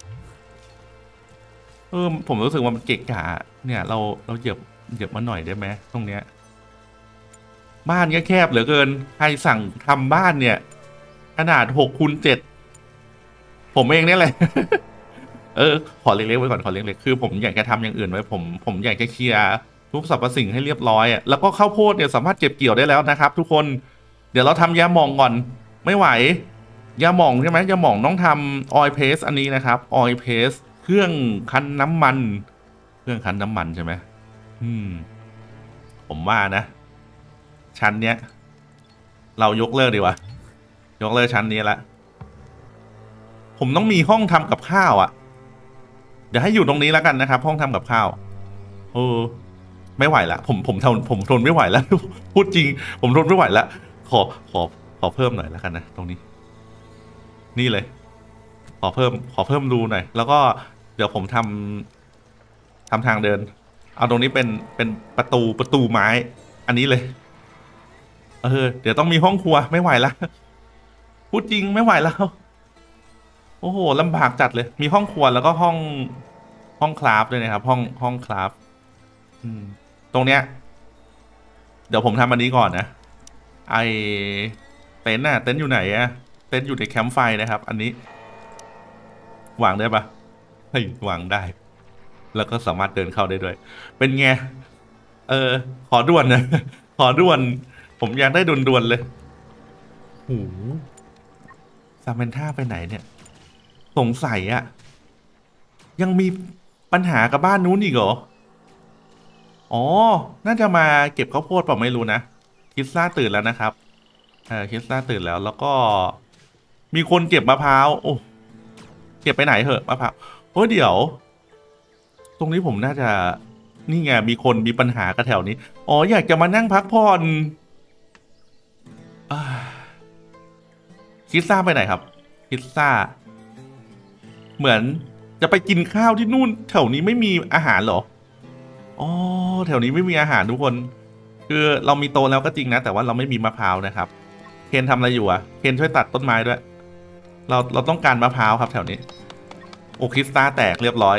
เออผมรู้สึกว่ามันเกะกะเนี่ยเราเราเหยียบเหยียบมาหน่อยได้ไหมตรงเนี้ยบ้านก็แคบเหลือเกินใครสั่งทำบ้านเนี่ยขนาดหกคูณเจ็ดผมเองเนี่ยแหละ เออขอเล็กๆไว้ก่อนขอเล็กๆคือผมอยากจะทำอย่างอื่นไว้ผมผมอยากจะเคลียร์ทุกสรรพสิ่งให้เรียบร้อยอ่ะแล้วก็ข้าวโพดเนี่ยสามารถเก็บเกี่ยวได้แล้วนะครับทุกคนเดี๋ยวเราทำยาหม่องก่อนไม่ไหวยาหม่องใช่ไหมยาหม่องต้องทำออยล์เพสอันนี้นะครับออยล์เพสเครื่องคั้นน้ำมันเครื่องคั้นน้ำมันใช่ไหมอืมผมว่านะชั้นเนี้ยเรายกเลิกดีกว่ายกเลิกชั้นนี้ละผมต้องมีห้องทำกับข้าวอ่ะเดี๋ยวให้อยู่ตรงนี้แล้วกันนะครับห้องทำกับข้าวเออไม่ไหวละผมผมทนผมทนไม่ไหวแล้ว พูดจริงผมทนไม่ไหวแล้วขอขอขอเพิ่มหน่อยแล้วกันนะตรงนี้นี่เลยขอเพิ่มขอเพิ่มรูหน่อยแล้วก็เดี๋ยวผมทำทำทางเดินเอาตรงนี้เป็นเป็นประตูประตูไม้อันนี้เลยเออเดี๋ยวต้องมีห้องครัวไม่ไหวแล้วพูดจริงไม่ไหวแล้วโอ้โหลำบากจัดเลยมีห้องครัวแล้วก็ห้องห้องคราฟด้วยนะครับห้องห้องคราฟอืมตรงเนี้ยเดี๋ยวผมทำอันนี้ก่อนนะไอเต็นท์น่ะเต็นท์อยู่ไหนอะเต็นท์อยู่ในแคมป์ไฟนะครับอันนี้วางได้ปะเฮ้ยวางได้แล้วก็สามารถเดินเข้าได้ด้วยเป็นไงเออขอด่วนนะขอด่วนผมอยากได้ด่วนๆเลยโอ้โหซามเมนท่าไปไหนเนี่ยสงสัยอะยังมีปัญหากับบ้านนู้นอีกเหรออ๋อน่าจะมาเก็บข้าวโพดเปล่าไม่รู้นะคิดซ่าตื่นแล้วนะครับเออคิดซ่าตื่นแล้วแล้วก็มีคนเก็บมะพร้าวโอ้เก็บไปไหนเหอะมะพร้าวโอ้เดี๋ยวตรงนี้ผมน่าจะนี่ไงมีคนมีปัญหากับแถวนี้อ๋ออยากจะมานั่งพักผ่อนอ่าคิดซ่าไปไหนครับคิดซ่าเหมือนจะไปกินข้าวที่นู่นแถวนี้ไม่มีอาหารเหรออ๋อแถวนี้ไม่มีอาหารทุกคนคือเรามีโตแล้วก็จริงนะแต่ว่าเราไม่มีมะพร้าวนะครับเคนทำอะไรอยู่อะเคนช่วยตัดต้นไม้ด้วยเราเราต้องการมะพร้าวครับแถวนี้โอคริสตาแตกเรียบร้อย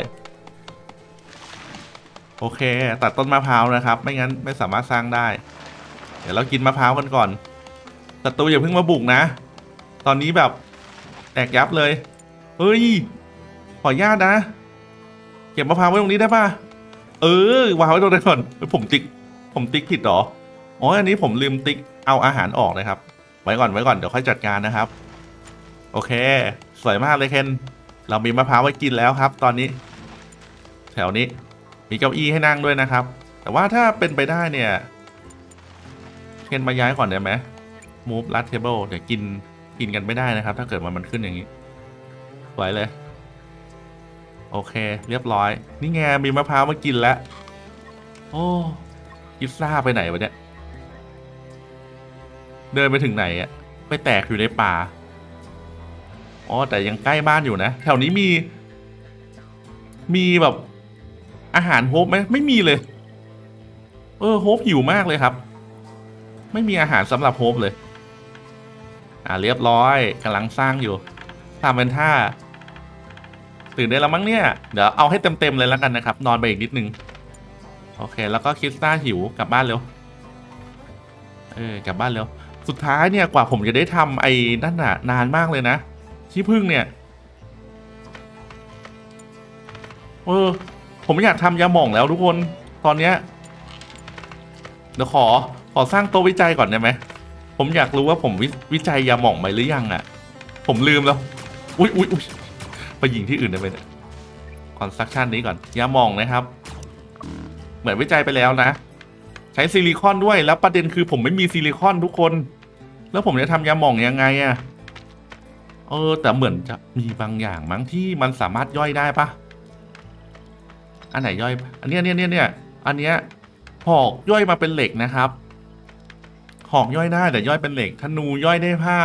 โอเคตัดต้นมะพร้าวนะครับไม่งั้นไม่สามารถสร้างได้เดี๋ยวเรากินมะพร้าวกันก่อนศัตรูอย่าเพิ่งมาบุกนะตอนนี้แบบแตกยับเลยเฮ้ยขออนุญาตนะเก็บมะพร้าวไว้ตรงนี้ได้ป่ะเออวางไว้ตรงนี้ก่อนผมติ๊กผมติ๊กผิดหรออ๋ออันนี้ผมลืมติ๊กเอาอาหารออกนะครับไว้ก่อนไว้ก่อนเดี๋ยวค่อยจัดการนะครับโอเคสวยมากเลยเคนเรามีมะพร้าวไว้กินแล้วครับตอนนี้แถวนี้มีเก้าอี้ให้นั่งด้วยนะครับแต่ว่าถ้าเป็นไปได้เนี่ยเคนมาย้ายก่อนได้ไหม move last table เดี๋ยวกินกินกันไม่ได้นะครับถ้าเกิดมันมันขึ้นอย่างนี้สวยเลยโอเคเรียบร้อยนี่ไงมีมะพร้าวมากินแล้วโอ้พิซซ่าไปไหนวะเนี่ยเดินไปถึงไหนอะไปแตกอยู่ในป่าอ๋อแต่ยังใกล้บ้านอยู่นะแถวนี้มีมีแบบอาหารโฮปไหมไม่มีเลยเออโฮปหิวมากเลยครับไม่มีอาหารสำหรับโฮปเลยอ่าเรียบร้อยกำลังสร้างอยู่ทำเป็นท่าตื่นได้แล้วมั้งเนี่ยเดี๋ยวเอาให้เต็มๆเลยแล้วกันนะครับนอนไปอีกนิดนึงโอเคแล้วก็คริสต้าหิวกลับบ้านเร็วเออกลับบ้านเร็วสุดท้ายเนี่ยกว่าผมจะได้ทำไอ้นั่นน่ะนานมากเลยนะขี้ผึ้งเนี่ยเออผมอยากทำยาหม่องแล้วทุกคนตอนเนี้ยเดี๋ยวขอขอสร้างโต๊ะวิจัยก่อนได้ไหมผมอยากรู้ว่าผมววิจัยยาหม่องไปหรือยังอ่ะผมลืมแล้วอุ้ยอุ้ยอุ้ยไปยิงที่อื่นได้ไหมเนี่ยคอนสตรักชันนี้ก่อนยาหม่องนะครับเหมือนวิจัยไปแล้วนะใช้ซิลิคอนด้วยแล้วประเด็นคือผมไม่มีซิลิคอนทุกคนแล้วผมจะทำยาหม่องยังไงอ่ะเออแต่เหมือนจะมีบางอย่างมั้งที่มันสามารถย่อยได้ปะอันไหนย่อยอันเนี้ยเนี่ยเนี่ยเนี่ยอันเนี้ยหอกย่อยมาเป็นเหล็กนะครับหอกย่อยได้แต่ย่อยเป็นเหล็กธนูย่อยได้ผ้า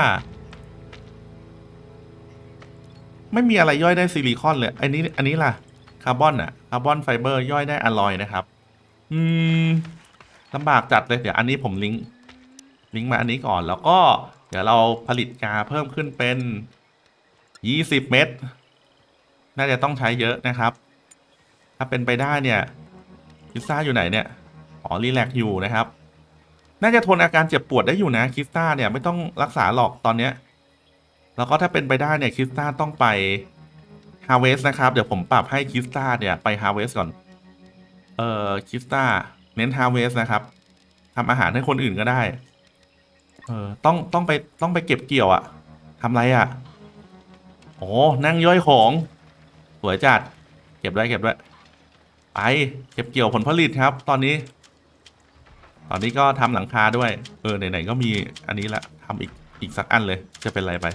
ไม่มีอะไรย่อยได้ซิลิคอนเลยอันนี้อันนี้ล่ะคาร์บอนอะคาร์บอนไฟเบอร์ย่อยได้อลลอยนะครับอืมลำบากจัดเลยเดี๋ยวอันนี้ผมลิงก์ลิงก์มาอันนี้ก่อนแล้วก็เดี๋ยวเราผลิตกาเพิ่มขึ้นเป็นยี่สิบเม็ดน่าจะต้องใช้เยอะนะครับถ้าเป็นไปได้เนี่ยคริสต้าอยู่ไหนเนี่ยอ๋อรีแลกซ์อยู่นะครับน่าจะทนอาการเจ็บปวดได้อยู่นะคริสต้าเนี่ยไม่ต้องรักษาหรอกตอนเนี้ยแล้วก็ถ้าเป็นไปได้เนี่ยคริสต้าต้องไปฮาร์เวสนะครับเดี๋ยวผมปรับให้คริสต้าเนี่ยไปฮาร์เวสก่อนเอ่อคริสต้าเน้นฮาร์เวสนะครับทำอาหารให้คนอื่นก็ได้เออต้องต้องไปต้องไปเก็บเกี่ยวอะทำไรอะโอ้นั่งย่อยของสวยจัดเก็บไว้เก็บไว้ไปเก็บเกี่ยวผลผลิตครับตอนนี้ตอนนี้ก็ทำหลังคาด้วยเออไหนๆก็มีอันนี้ละทำอีกอีกสักอันเลยจะเป็นไรไป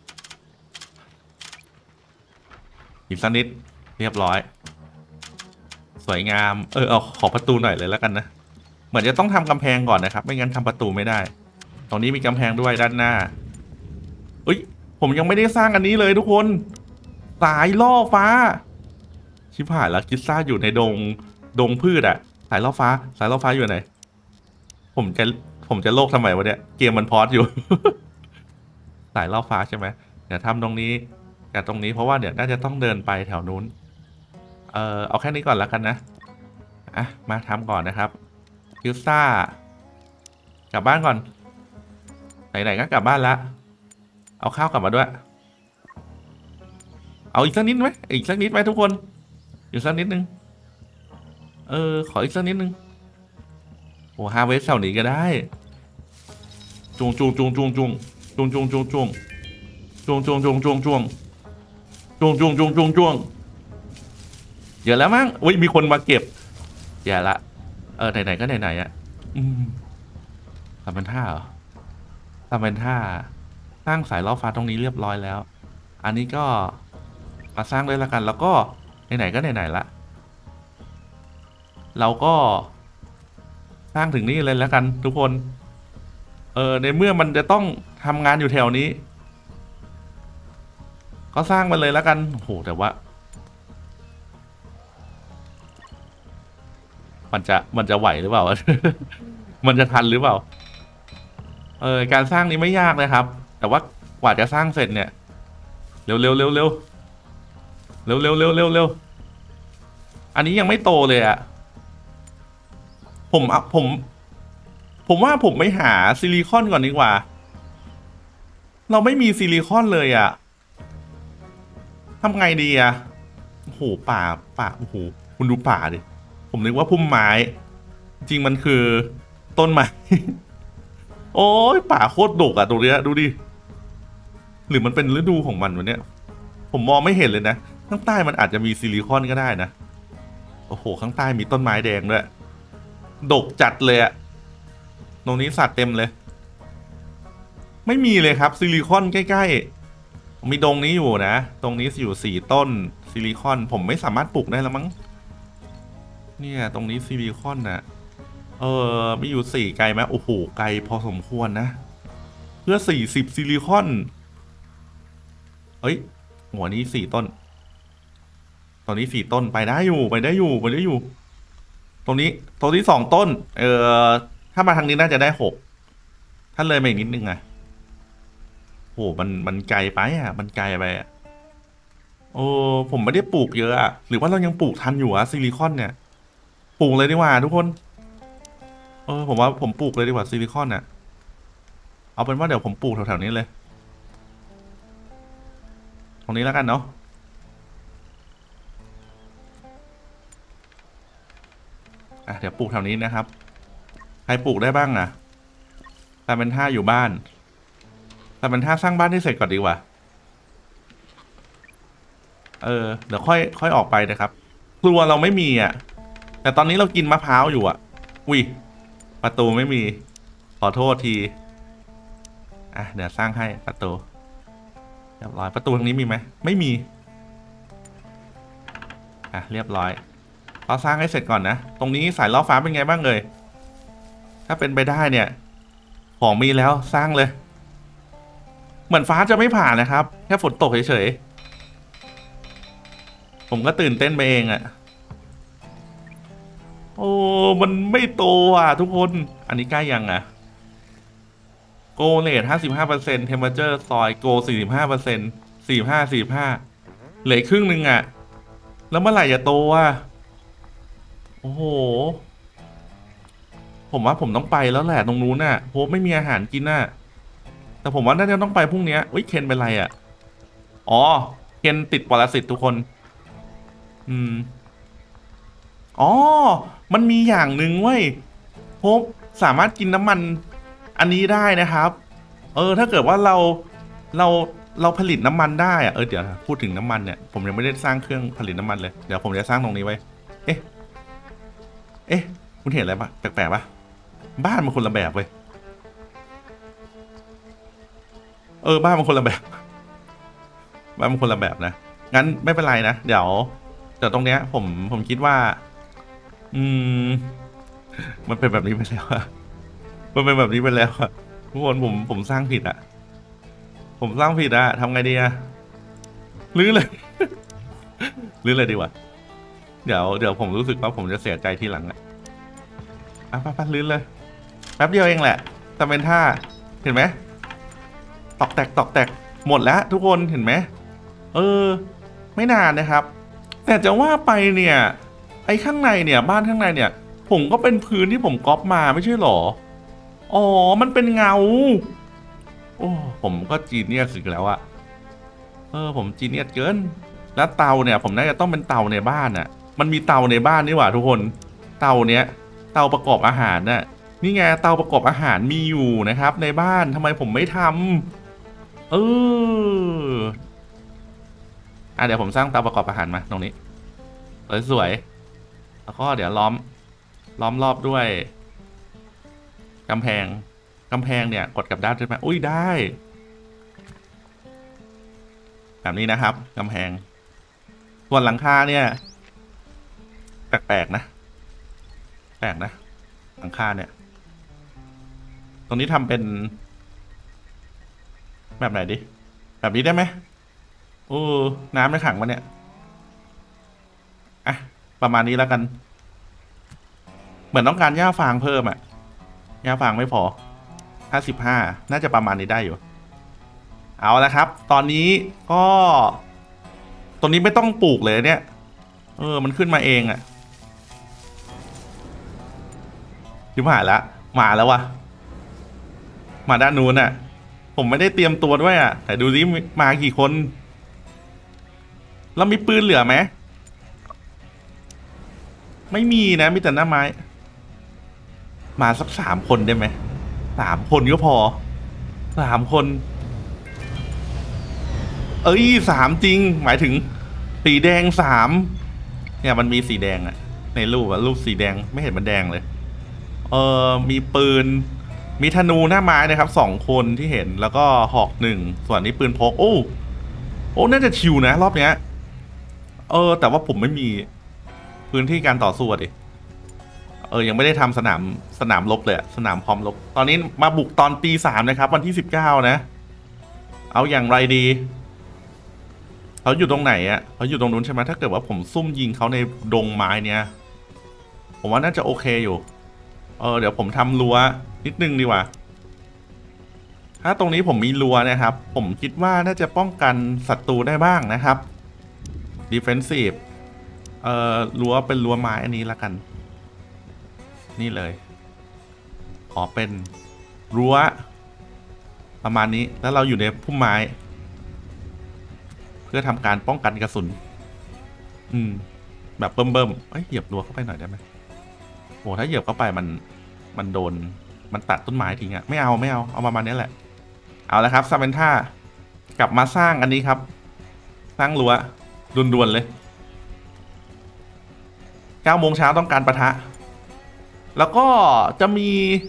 อีกสักนิดเรียบร้อยสวยงามเออเอาขอประตูหน่อยเลยแล้วกันนะเหมือนจะต้องทำกำแพงก่อนนะครับไม่งั้นทำประตูไม่ได้ตรงนี้มีกำแพงด้วยด้านหน้าเอ้ยผมยังไม่ได้สร้างอันนี้เลยทุกคนสายล่อฟ้าชิบหายแล้วคิดซ่าอยู่ในดงดงพืชอะสายล่อฟ้าสายล่อฟ้าอยู่ไหนผมจะผมจะโลกทำไมวะเนี่ยเกมมันพอดอยู่ สายล่อฟ้าใช่ไหมเดี๋ยวทำตรงนี้กับตรงนี้เพราะว่าเดี๋ยวน่าจะต้องเดินไปแถวนู้นเออเอาแค่นี้ก่อนแล้วกันนะอ่ะมาทำก่อนนะครับคิวซ่ากลับบ้านก่อนไหนๆก็กลับบ้านละเอาข้าวกลับมาด้วยเอาอีกสักนิดไหมอีกสักนิดไหมทุกคนอีกสักนิดนึงเออขออีกสักนิดนึงโอ้ฮาร์เวสแถวนี้ก็ได้จุงจุงจุงจุงจุงจุงจุงจุงจุงจุงจุงจุงจุงจุงจุงจุงจุงจุงจุงเดี๋ยวแล้วมั้งอุ้ยมีคนมาเก็บอย่าละเออไหนๆก็ไหนๆอ่ะอืมทำเป็นท่าเหรอทำเป็นท่าสร้างสายล่อฟ้าตรงนี้เรียบร้อยแล้วอันนี้ก็มาสร้างเลยละกันแล้วก็ไหนๆก็ไหนๆละเราก็สร้างถึงนี่เลยแล้วกันทุกคนเออในเมื่อมันจะต้องทำงานอยู่แถวนี้ก็สร้างมาเลยแล้วกันโอ้โหแต่ว่ามันจะมันจะไหวหรือเปล่า มันจะทันหรือเปล่าเออการสร้างนี้ไม่ยากนะครับแต่ว่ากว่าจะสร้างเสร็จเนี่ยเร็วเร็วเร็วเร็วเร็วเร็วเร็วเร็วเร็วอันนี้ยังไม่โตเลยอะผมอ่ะผมผมว่าผมไม่หาซิลิคอนก่อนดีกว่าเราไม่มีซิลิคอนเลยอะทำไงดีอะโอ้โหป่าป่าโอ้โหคุณดูป่าดิผมนึกว่าพุ่มไม้จริงมันคือต้นไม้ โอ้ยป่าโคตรดกอะตรงเนี้ยดูดิหรือมันเป็นฤดูของมันวะเนี่ยผมมองไม่เห็นเลยนะข้างใต้มันอาจจะมีซิลิคอนก็ได้นะโอ้โหข้างใต้มีต้นไม้แดงด้วยดกจัดเลยอะตรงนี้สัตว์เต็มเลยไม่มีเลยครับซิลิคอนใกล้ๆมีดงนี้อยู่นะตรงนี้อยู่สี่ต้นซิลิคอนผมไม่สามารถปลูกได้แล้วมั้งเนี่ยตรงนี้ซิลิคอนน่ะเออมีอยู่สี่ไกลไหมโอ้โหไกลพอสมควรนะเพื่อสี่สิบซิลิคอนเฮ้ยหัวนี้สี่ต้นตอนนี้สี่ต้นไปได้อยู่ไปได้อยู่ไปได้อยู่ตรงนี้ตรงที่สองต้นเออถ้ามาทางนี้น่าจะได้หกถ้าเลยมาอีกนิดนึงอะโหมันมันไกลไปอ่ะมันไกลไปอ่ะโอ้ผมไม่ได้ปลูกเยอะอะหรือว่าเรายังปลูกทันอยู่อะซิลิคอนเนี่ยปลูกเลยดีกว่าทุกคนเออผมว่าผมปลูกเลยดีกว่าซิลิคอนเนี่ยเอาเป็นว่าเดี๋ยวผมปลูกแถวๆนี้เลยตรงนี้แล้วกันเนาะอ่ะเดี๋ยวปลูกแถวนี้นะครับใครปลูกได้บ้างอะแต่เป็นท่าอยู่บ้านแต่เป็นท่าสร้างบ้านให้เสร็จก่อนดีกว่าเออเดี๋ยวค่อยค่อยออกไปนะครับครัวเราไม่มีอ่ะแต่ตอนนี้เรากินมะพร้าวอยู่อ่ะอุ้ยประตูไม่มีขอโทษทีอ่ะเดี๋ยวสร้างให้ประตูเรียบร้อยประตูตรงนี้มีไหมไม่มีอ่ะเรียบร้อยเราสร้างให้เสร็จก่อนนะตรงนี้สายล่อฟ้าเป็นไงบ้างเลยถ้าเป็นไปได้เนี่ยของมีแล้วสร้างเลย เหมือนฟ้าจะไม่ผ่านนะครับแค่ฝนตกเฉยๆผมก็ตื่นเต้นไปเองอะโอ้มันไม่โตอ่ะทุกคนอันนี้ใกล้ยังอะโกเลทห้าสิบห้าเปอร์เซ็นต์เทมเปอร์เจอร์ซอยโกสี่สิบห้าเปอร์เซ็นต์สี่ห้าสี่ห้าเหลือครึ่งหนึ่งอะแล้วเมื่อไหร่จะโตอ่ะโอ้โหผมว่าผมต้องไปแล้วแหละตรงนู้นน่ะเพราะไม่มีอาหารกินน่ะแต่ผมว่าน่าจะต้องไปพรุ่งนี้อุ้ยเคนเป็นไรอ่ะอ๋อเคนติดปรสิตทุกคนอืม อ๋อ มันมีอย่างหนึ่งเว้ยพบสามารถกินน้ำมันอันนี้ได้นะครับ เออ ถ้าเกิดว่าเรา เรา เราผลิตน้ำมันได้อะเออ เดี๋ยวพูดถึงน้ำมันเนี่ย ผมยังไม่ได้สร้างเครื่องผลิตน้ำมันเลย เดี๋ยวผมจะสร้างตรงนี้ไว้ เอ๊ะ เอ๊ะ คุณเห็นอะไรปะแปลกๆปะบ้านมันคนละแบบเว้ย เออ บ้านมันคนละแบบ บ้านมันคนละแบบนะ งั้นไม่เป็นไรนะ เดี๋ยวเดี๋ยวตรงเนี้ยผม ผมคิดว่า อืม มันเป็นแบบนี้ไปแล้วอะมันเป็นแบบนี้ไปแล้วอะทุกคนผมผมสร้างผิดอะผมสร้างผิดอะทำไงดีอะลื้อเลย ลื้อเลยดีกว่าเดี๋ยวเดี๋ยวผมรู้สึกว่าผมจะเสียใจทีหลังอะอ่ะไปไปลื้อเลยแป๊บเดียวเองแหละแต่เป็นท่าเห็นไหมตอกแตกตอกแตกหมดแล้วทุกคนเห็นไหมเออ ไม่นานนะครับ แต่จะว่าไปเนี่ยไอ้ข้างในเนี่ยบ้านข้างในเนี่ย ผมก็เป็นพื้นที่ผมก๊อปมาไม่ใช่หรออ๋อมันเป็นเงาโอ้ผมก็จีเนียสอีกแล้วอะเออผมจีเนียสเกินแล้วเตาเนี่ยผมน่าจะต้องเป็นเตาในบ้านอะมันมีเตาในบ้านนี่หว่าทุกคนเตาเนี้ยเตาประกอบอาหารน่ะนี่ไงเตาประกอบอาหารมีอยู่นะครับในบ้านทำไมผมไม่ทำเอออ่ะเดี๋ยวผมสร้างเตาประกอบอาหารมาตรงนี้สวยๆแล้วก็เดี๋ยวล้อมล้อมรอบด้วยกำแพงกำแพงเนี่ยกดกับด้านขึ้นมาอุ้ยได้แบบนี้นะครับกำแพงส่วนหลังคาเนี่ยแปลกๆนะแปลกนะหลังคาเนี่ยตรงนี้ทำเป็นแบบไหนดิแบบนี้ได้ไหมโอ้น้ำไม่ขังมาเนี่ยอ่ะประมาณนี้แล้วกันเหมือนต้องการหญ้าฟางเพิ่มอะหญ้าฟางไม่พอห้าสิบห้าน่าจะประมาณนี้ได้อยู่เอาละครับตอนนี้ก็ตรงนี้ไม่ต้องปลูกเลยเนี่ยเออมันขึ้นมาเองอะชิบหายแล้วมาแล้ววะมาด้านนู้นอะผมไม่ได้เตรียมตัวด้วยอะแต่ดูซิมากี่คนแล้วมีปืนเหลือไหมไม่มีนะมีแต่หน้าไม้มาสักสามคนได้ไหมสามคนก็พอสามคนเอ้ยสามจริงหมายถึงสีแดงสามเนี่ยมันมีสีแดงอะในรูปอะรูปสีแดงไม่เห็นมันแดงเลยเออมีปืนมีธนูหน้าไม้นะครับสองคนที่เห็นแล้วก็หอกหนึ่งส่วนนี้ปืนพกโอ้โอ้น่าจะชิวนะรอบเนี้ยเออแต่ว่าผมไม่มีพื้นที่การต่อสู้ดิเออยังไม่ได้ทำสนามสนามรบเลยสนามพร้อมรบตอนนี้มาบุกตอนตีสามนะครับวันที่สิบเก้านะเอาอย่างไรดีเขาอยู่ตรงไหนอ่ะเขาอยู่ตรงนู้นใช่ไหมถ้าเกิดว่าผมซุ่มยิงเขาในดงไม้เนี้ยผมว่าน่าจะโอเคอยู่เออเดี๋ยวผมทำรั้วนิดนึงดีกว่าถ้าตรงนี้ผมมีรั้วนะครับผมคิดว่าน่าจะป้องกันศัตรูได้บ้างนะครับ defensive เอ่อรั้วเป็นรั้วไม้อันนี้ละกันนี่เลยขอเป็นรั้วประมาณนี้แล้วเราอยู่ในพุ่มไม้เพื่อทำการป้องกันกระสุนอืมแบบเบิ่มๆเอ้ยเหยียบรั้วเข้าไปหน่อยได้ไหมโอ้ถ้าเหยียบเข้าไปมันมันโดนมันตัดต้นไม้ทิ้งอะไม่เอาไม่เอาเอาประมาณนี้แหละเอาละครับซาเมนท่ากลับมาสร้างอันนี้ครับสร้างรั้วด่วนๆเลยเก้าโมงเช้าต้องการปะทะแล้วก็จะมี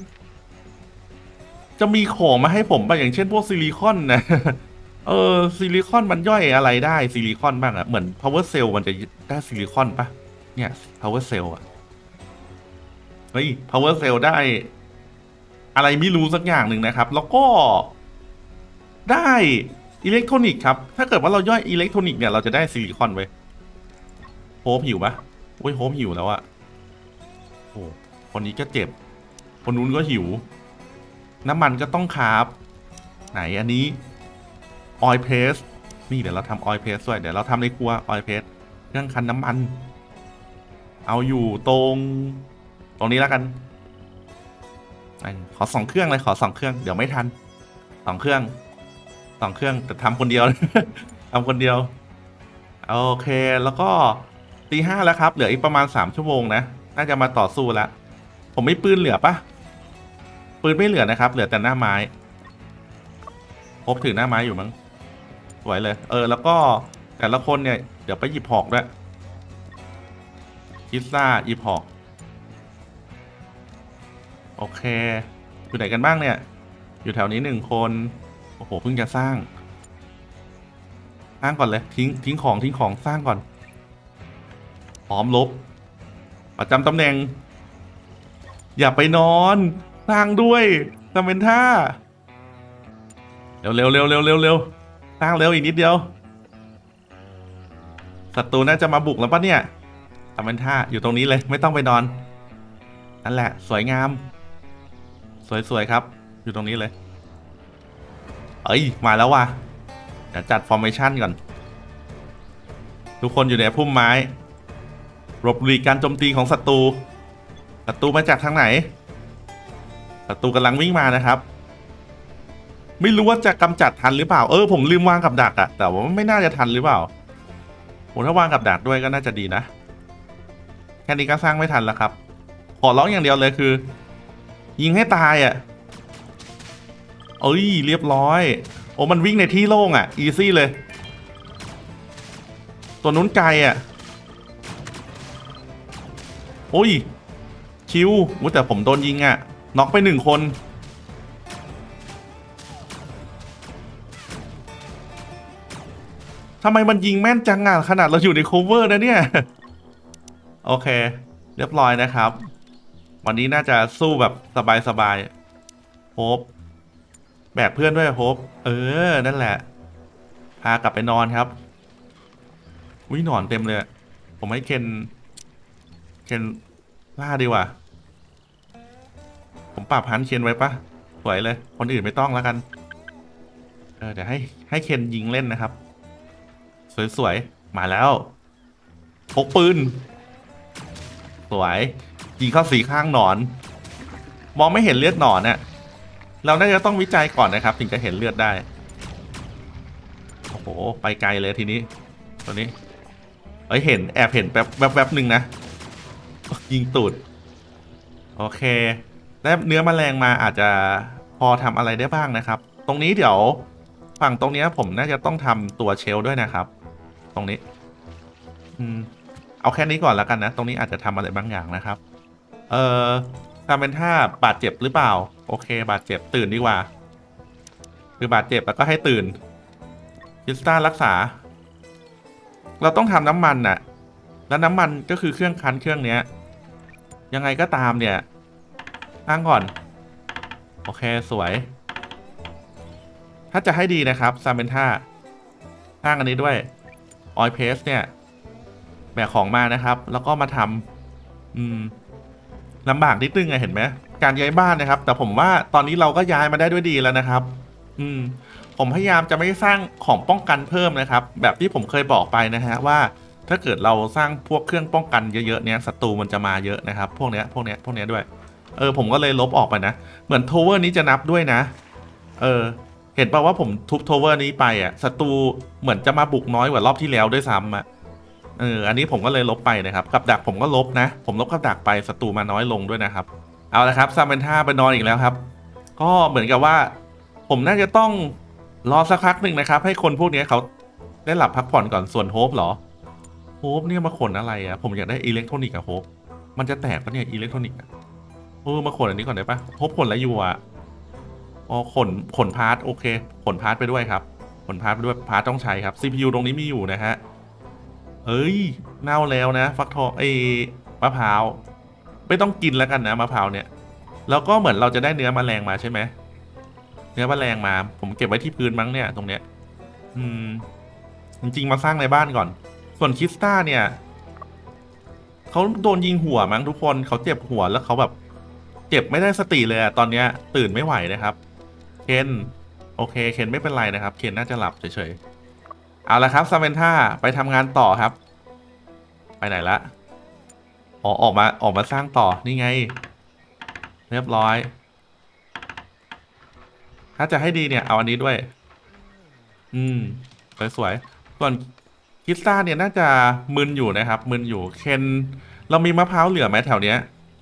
จะมีของมาให้ผมป่ะอย่างเช่นพวกซิลิคอนนะเออซิลิคอนมันย่อยอะไรได้ซิลิคอนบ้างอะเหมือน power cell มันจะได้ซิลิคอนป่ะเนี่ย power cell อะเฮ้ย power cell ได้อะไรไม่รู้สักอย่างหนึ่งนะครับแล้วก็ได้อิเล็กทรอนิกส์ครับถ้าเกิดว่าเราย่อยอิเล็กทรอนิกส์เนี่ยเราจะได้ซิลิคอนไว้โฮปหิวปะโอ้ยโฮปหิวแล้วอะโอ้คนนี้ก็เจ็บคนนู้นก็หิวน้ำมันก็ต้องคาบไหนอันนี้ออยล์เพสนี่เดี๋ยวเราทำออยล์เพสด้วยเดี๋ยวเราทำในครัวออยล์เพสเครื่องคั้นน้ำมันเอาอยู่ตรงตรงนี้แล้วกันขอสองเครื่องเลยขอสองเครื่องเดี๋ยวไม่ทันสองเครื่องสองเครื่องแต่ทำคนเดียว ทำคนเดียวโอเคแล้วก็ตีห้าแล้วครับเหลืออีกประมาณสามชั่วโมงนะน่าจะมาต่อสู้แล้วผมไม่ปืนเหลือปะปืนไม่เหลือนะครับเหลือแต่หน้าไม้พบถือหน้าไม้อยู่มั้งสวยเลยเออแล้วก็แต่ละคนเนี่ยเดี๋ยวไปหยิบหอกด้วยคิซ่าหยิบหอกโอเคอยู่ไหนกันบ้างเนี่ยอยู่แถวนี้หนึ่งคนโอ้โหเพิ่งจะสร้างสร้างก่อนเลยทิ้งทิ้งของทิ้งของสร้างก่อนพร้อมลบประจำตำแหน่งอย่าไปนอนสร้างด้วยซาเมนท่าเร็วเร็วเร็วเร็วเร็วเร็วสร้างเร็วอีกนิดเดียวศัตรูน่าจะมาบุกแล้วปะเนี่ยซาเมนท่าอยู่ตรงนี้เลยไม่ต้องไปนอนนั่นแหละสวยงามสวยๆครับอยู่ตรงนี้เลยเอ้ยมาแล้วว่ะเดี๋ยวจัดฟอร์เมชั่นก่อนทุกคนอยู่ในพุ่มไม้หลบหลีกการโจมตีของศัตรูศัตรูมาจากทางไหนศัตรูกำลังวิ่งมานะครับไม่รู้ว่าจะกำจัดทันหรือเปล่าเออผมลืมวางกับดักอะแต่ว่าไม่น่าจะทันหรือเปล่าผมถ้าวางกับดักด้วยก็น่าจะดีนะแค่นี้ก็สร้างไม่ทันแล้วครับขอร้องอย่างเดียวเลยคือยิงให้ตายอะเอ้ยเรียบร้อยโอ้มันวิ่งในที่โล่งอะอีซี่เลยตัวนู้นไกลอะโอ้ยชิวแต่ผมโดนยิงอะน็อกไปหนึ่งคนทำไมมันยิงแม่นจังอ่ะขนาดเราอยู่ในโคเวอร์นะเนี่ยโอเคเรียบร้อยนะครับวันนี้น่าจะสู้แบบสบายๆโฮปแบกเพื่อนด้วยโฮปเออนั่นแหละพากลับไปนอนครับวิ่งนอนเต็มเลยผมให้เคนเคนล่าดีกว่าผมปรับพันเคนไว้ปะสวยเลยคนอื่นไม่ต้องแล้วกันเออเดี๋ยวให้ให้เคนยิงเล่นนะครับสวยๆมาแล้วพกปืนสวยยิงเข้าสีข้างหนอนมองไม่เห็นเลือดหนอนเนี่ยเราน่าจะต้องวิจัยก่อนนะครับถึงจะเห็นเลือดได้โอ้โหไปไกลเลยทีนี้ตัวนี้เอ้ยเห็นแอบเห็นแป๊บแป๊บแป๊บหนึ่งนะยิงตูดโอเคได้เนื้อแมลงมาอาจจะพอทำอะไรได้บ้างนะครับตรงนี้เดี๋ยวฝั่งตรงนี้ผมน่าจะต้องทำตัวเชลด้วยนะครับตรงนี้อืมเอาแค่นี้ก่อนแล้วกันนะตรงนี้อาจจะทำอะไรบางอย่างนะครับเออทำเป็นท่าบาดเจ็บหรือเปล่าโอเคบาดเจ็บตื่นดีกว่าคือบาดเจ็บแล้วก็ให้ตื่นคิสตารักษาเราต้องทำน้ำมันน่ะแล้วน้ำมันก็คือเครื่องคั้นเครื่องเนี้ยยังไงก็ตามเนี่ยตั้งก่อนโอเคสวยถ้าจะให้ดีนะครับซาเมนท่าตั้งอันนี้ด้วยออยเพสเนี่ยแบกของมานะครับแล้วก็มาทำอืมลำบากนิดนึงไงเห็นไหมการย้ายบ้านนะครับแต่ผมว่าตอนนี้เราก็ย้ายมาได้ด้วยดีแล้วนะครับอืมผมพยายามจะไม่สร้างของป้องกันเพิ่มนะครับแบบที่ผมเคยบอกไปนะฮะว่าถ้าเกิดเราสร้างพวกเครื่องป้องกันเยอะๆเนี้ยศัตรูมันจะมาเยอะนะครับพวกเนี้ยพวกเนี้ยพวกเนี้ยด้วยเออผมก็เลยลบออกไปนะเหมือนโทเวอร์นี้จะนับด้วยนะเออเห็นป่าว่าผมทุบโทเวอร์นี้ไปอ่ะศัตรูเหมือนจะมาบุกน้อยกว่ารอบที่แล้วด้วยซ้ำอ่ะเอออันนี้ผมก็เลยลบไปนะครับกับดักผมก็ลบนะผมลบกับดักไปศัตรูมาน้อยลงด้วยนะครับเอาละครับซาเมนท่าไปนอนอีกแล้วครับก็เหมือนกับว่าผมน่าจะต้องรอสักพักหนึ่งนะครับให้คนพวกนี้เขาได้หลับพักผ่อนก่อนส่วนโฮปเหรอโฮปเนี่ยมาขนอะไรอ่ะผมอยากได้อิเล็กทรอนิกส์อะโฮปมันจะแตกปะเนี่ยอิเล็กทรอนิกส์อะเออมาขนอันนี้ก่อนได้ปะโฮปขนอะไรอยู่อ่ะอ๋อขนขนพาร์ทโอเคขนพาร์ทไปด้วยครับขนพาร์ทไปด้วยพาร์ทต้องใช้ครับ ซี พี ยู ตรงนี้มีอยู่นะฮะเอ้ยเน่าแล้วนะฟักทองไอ้มะพร้าวไม่ต้องกินแล้วกันนะมะพร้าวเนี่ยแล้วก็เหมือนเราจะได้เนื้อแมลงมาใช่ไหมเนื้อแมลงมาผมเก็บไว้ที่พื้นมั้งเนี่ยตรงเนี้ยอืมจริงๆมาสร้างในบ้านก่อนส่วนคริสต้าเนี่ยเขาโดนยิงหัวมั้งทุกคนเขาเจ็บหัวแล้วเขาแบบเจ็บไม่ได้สติเลยอะตอนเนี้ยตื่นไม่ไหวนะครับเคนโอเคเคนไม่เป็นไรนะครับเคนน่าจะหลับเฉยๆเอาละครับซาเมนท่าไปทำงานต่อครับไปไหนละอ๋อออกมาออกมาสร้างต่อนี่ไงเรียบร้อยถ้าจะให้ดีเนี่ยเอาอันนี้ด้วยอืมสวยๆส่วนคริสต้าเนี่ยน่าจะมึนอยู่นะครับมึนอยู่เคนเรามีมะพร้าวเหลือไหมแถวเนี้ย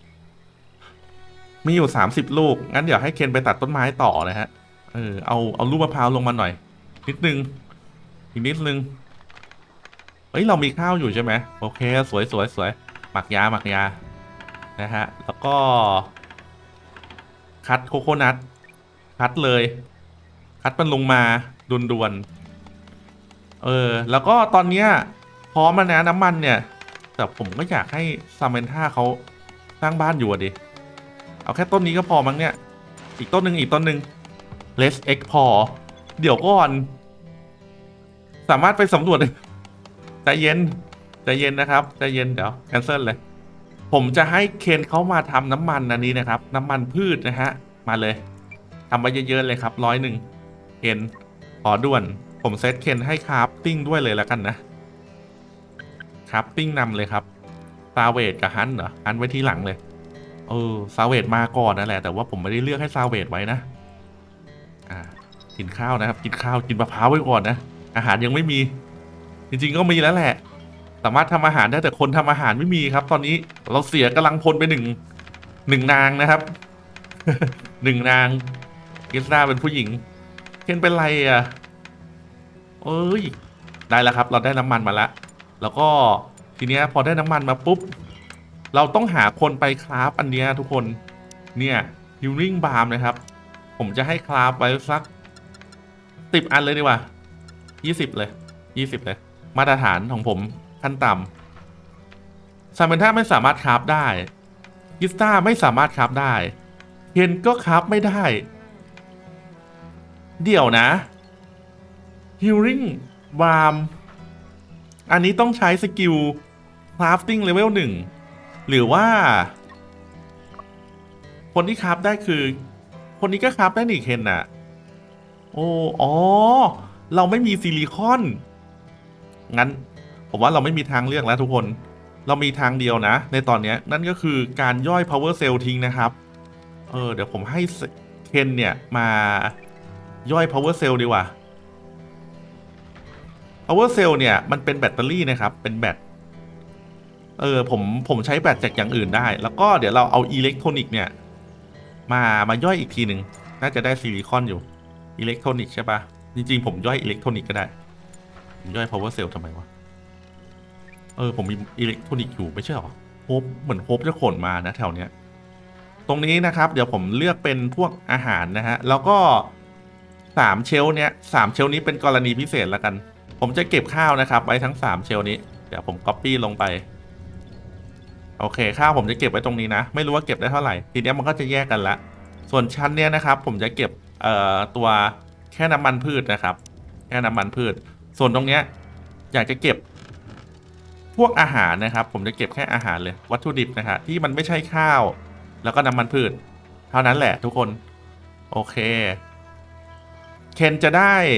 มีอยู่สามสิบลูกงั้นเดี๋ยวให้เคนไปตัดต้นไม้ต่อนะฮะเออเอาเอาลูกมะพร้าวลงมาหน่อยนิดนึงอีกนิดนึงเฮ้ยเรามีข้าวอยู่ใช่ไหมโอเคสวยสวยสวยหมักยาหมักยานะฮะแล้วก็คัดโคโคนัทคัดเลยคัดมันลงมาด่วนๆเออแล้วก็ตอนเนี้ยพร้อมแล้วนะน้ำมันเนี่ยแต่ผมก็อยากให้ซาเมนท่าเขาสร้างบ้านอยู่อะดิเอาแค่ต้นนี้ก็พอมั้งเนี่ยอีกต้นหนึ่งอีกต้นหนึ่ง Let's explore เดี๋ยวก่อนสามารถไปสำรวจใจเย็นใจเย็นนะครับใจเย็นเดี๋ยวแคนเซิลเลยผมจะให้เคนเขามาทำน้ำมันอันนี้นะครับน้ำมันพืชนะฮะมาเลยทำไปเยอะๆเลยครับร้อยหนึ่งเคนขอด่วนผมเซตเคนให้คราฟติ้งด้วยเลยแล้วกันนะคราฟติ้งนำเลยครับซาเวดกับฮันเหรอฮันไว้ที่หลังเลยเออซาเวดมาก่อนนั่นแหละแต่ว่าผมไม่ได้เลือกให้ซาเวดไว้นะอ่ากินข้าวนะครับกินข้าวกินมะพร้าวไว้ก่อนนะอาหารยังไม่มีจริงๆก็มีแล้วแหละสามารถทำอาหารได้แต่คนทำอาหารไม่มีครับตอนนี้เราเสียกำลังพลไปหนึ่งหนึ่งนางนะครับ หนึ่งนางกิสซาเป็นผู้หญิงเคนเป็นไรอ่ะเอ้ยได้แล้วครับเราได้น้ำมันมาแล้วแล้วก็ทีเนี้ยพอได้น้ำมันมาปุ๊บเราต้องหาคนไปคราฟอันเนี้ยทุกคนเนี่ยฮิลลิ่งบาร์มนะครับผมจะให้คราฟไว้สักสิบอันเลยดีกว่ายี่สิบเลยยี่สิบเลยมาตรฐานของผมขั้นต่ำซาเมนท่าไม่สามารถคราฟได้กิสต้าไม่สามารถคราฟได้เคนก็คราฟไม่ได้เดี๋ยวนะ Healing Balm อันนี้ต้องใช้สกิล Crafting Level หนึ่งหรือว่าคนที่คราฟได้คือคนนี้ก็คราฟได้นี่เคนน่ะโอ้อ๋อเราไม่มีซิลิคอนงั้นผมว่าเราไม่มีทางเลือกแล้วทุกคนเรามีทางเดียวนะในตอนนี้นั่นก็คือการย่อย power cell ทิ้งนะครับเออเดี๋ยวผมให้เคนเนี่ยมาย่อย power cell ดีกว่า power cell เนี่ยมันเป็นแบตเตอรี่นะครับเป็นแบตเออผมผมใช้แบตจากอย่างอื่นได้แล้วก็เดี๋ยวเราเอาอิเล็กทรอนิกส์เนี่ยมามาย่อยอีกทีหนึ่งน่าจะได้ซิลิคอนอยู่อิเล็กทรอนิกส์ใช่ปะจริงๆผมย่อยอิเล็กทรอนิกส์ก็ได้ผมย่อย power cell ทำไมวะเออผมมีอิเล็กทรอนิกส์อยู่ไม่ใช่หรอโฮปเหมือนโฮปจะขนมานะแถวเนี้ยตรงนี้นะครับเดี๋ยวผมเลือกเป็นพวกอาหารนะฮะแล้วก็สามเชลเนี้ยสามเชลนี้เป็นกรณีพิเศษแล้วกันผมจะเก็บข้าวนะครับไว้ทั้งสามเชลนี้เดี๋ยวผม copy ลงไปโอเคข้าวผมจะเก็บไว้ตรงนี้นะไม่รู้ว่าเก็บได้เท่าไหร่ทีนี้มันก็จะแยกกันละส่วนชั้นเนี้ยนะครับผมจะเก็บเอ่อตัวแค่น้ำมันพืชนะครับแค่น้ำมันพืชส่วนตรงเนี้ยอยากจะเก็บพวกอาหารนะครับผมจะเก็บแค่อาหารเลยวัตถุดิบนะครับที่มันไม่ใช่ข้าวแล้วก็น้ำมันพืชเท่านั้นแหละทุกคนโอเคเคนจะได้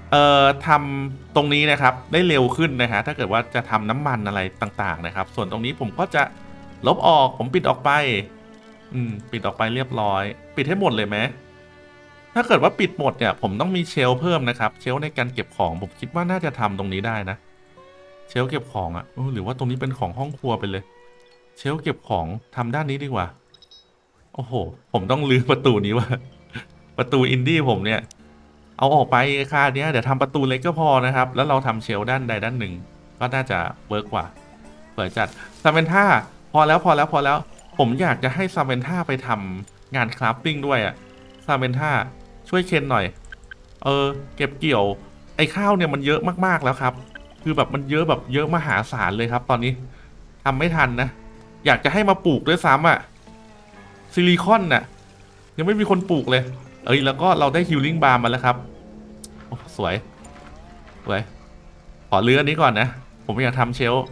เอ่อทำตรงนี้นะครับได้เร็วขึ้นนะฮะถ้าเกิดว่าจะทำน้ำมันอะไรต่างๆนะครับส่วนตรงนี้ผมก็จะลบออกผมปิดออกไปอืมปิดออกไปเรียบร้อยปิดให้หมดเลยไหมถ้าเกิดว่าปิดหมดเนี่ยผมต้องมีเชลฟ์เพิ่มนะครับเชลฟ์ในการเก็บของผมคิดว่าน่าจะทำตรงนี้ได้นะเชลฟ์เก็บของอ่ะหรือว่าตรงนี้เป็นของห้องครัวไปเลยเชลฟ์เก็บของทำด้านนี้ดีกว่าโอ้โหผมต้องลื้อประตูนี้ว่าประตูอินดี้ผมเนี่ยเอาออกไปค่าเนี้ยเดี๋ยวทำประตูเล็กก็พอนะครับแล้วเราทำเชลฟ์ด้านใดด้านหนึ่งก็น่าจะเวิร์กกว่าเปิดจัดซาเมนท่าพอแล้วพอแล้วพอแล้วผมอยากจะให้ซาเมนท่าไปทำงานคราฟติ้งด้วยอะซาเมนท่าช่วยเคนหน่อยเออเก็บเกี่ยวไอ้ข้าวเนี่ยมันเยอะมากๆแล้วครับคือแบบมันเยอะแบบเยอะมหาศาลเลยครับตอนนี้ทำไม่ทันนะอยากจะให้มาปลูกด้วยซ้ำอะซิลิคอนน่ะยังไม่มีคนปลูกเลยเอ้ยแล้วก็เราได้ฮิลลิ่งบาร์มาแล้วครับโอ้สวยสวยขอเลืออันนี้ก่อนนะผมอยากทำเชลฟ์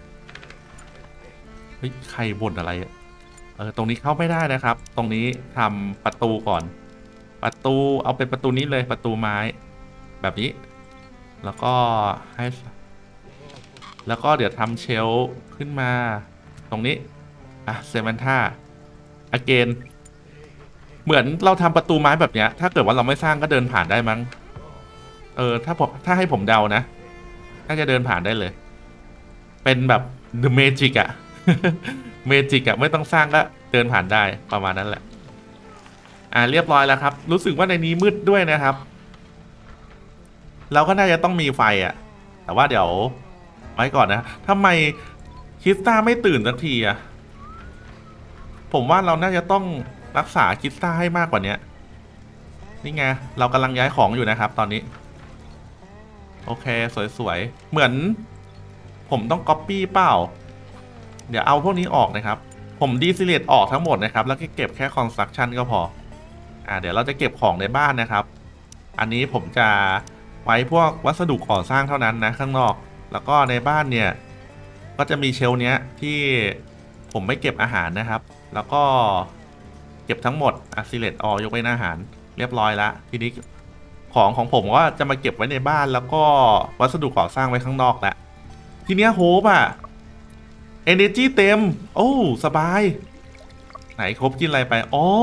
เฮ้ยใครบ่นอะไรอะเออตรงนี้เข้าไม่ได้นะครับ ตรงนี้ทำประตูก่อนประตูเอาเป็นประตูนี้เลยประตูไม้แบบนี้แล้วก็ให้แล้วก็เดี๋ยวทำเชลฟ์ขึ้นมาตรงนี้อ่ะเซมันท่าอเกนเหมือนเราทำประตูไม้แบบเนี้ยถ้าเกิดว่าเราไม่สร้างก็เดินผ่านได้มั้งเออถ้าผมถ้าให้ผมเดานะน่าจะเดินผ่านได้เลยเป็นแบบ The Magic อะ เมจิกอะไม่ต้องสร้างก็เดินผ่านได้ประมาณนั้นแหละอ่าเรียบร้อยแล้วครับรู้สึกว่าในนี้มืดด้วยนะครับเราก็น่าจะต้องมีไฟอะแต่ว่าเดี๋ยวไว้ก่อนนะทำไมคริสตาไม่ตื่นสักทีอะผมว่าเราน่าจะต้องรักษาคริสตาให้มากกว่านี้นี่ไงเรากำลังย้ายของอยู่นะครับตอนนี้โอเคสวยๆเหมือนผมต้องก๊อปปี้เปล่าเดี๋ยวเอาพวกนี้ออกนะครับผมดีซิเลตออกทั้งหมดนะครับแล้วก็เก็บแค่คอนสตรักชั่นก็พออ่าเดี๋ยวเราจะเก็บของในบ้านนะครับอันนี้ผมจะไว้พวกวัสดุก่อสร้างเท่านั้นนะข้างนอกแล้วก็ในบ้านเนี่ยก็จะมีเชลฟ์เนี้ยที่ผมไม่เก็บอาหารนะครับแล้วก็เก็บทั้งหมดอะซิเลตออยกเว้นอาหารเรียบร้อยแล้วทีนี้ของของผมก็จะมาเก็บไว้ในบ้านแล้วก็วัสดุก่อสร้างไว้ข้างนอกแหละทีเนี้ยโฮปอะEnergy เต็มโอ้สบายไหนครบกินอะไรไปอ๋อ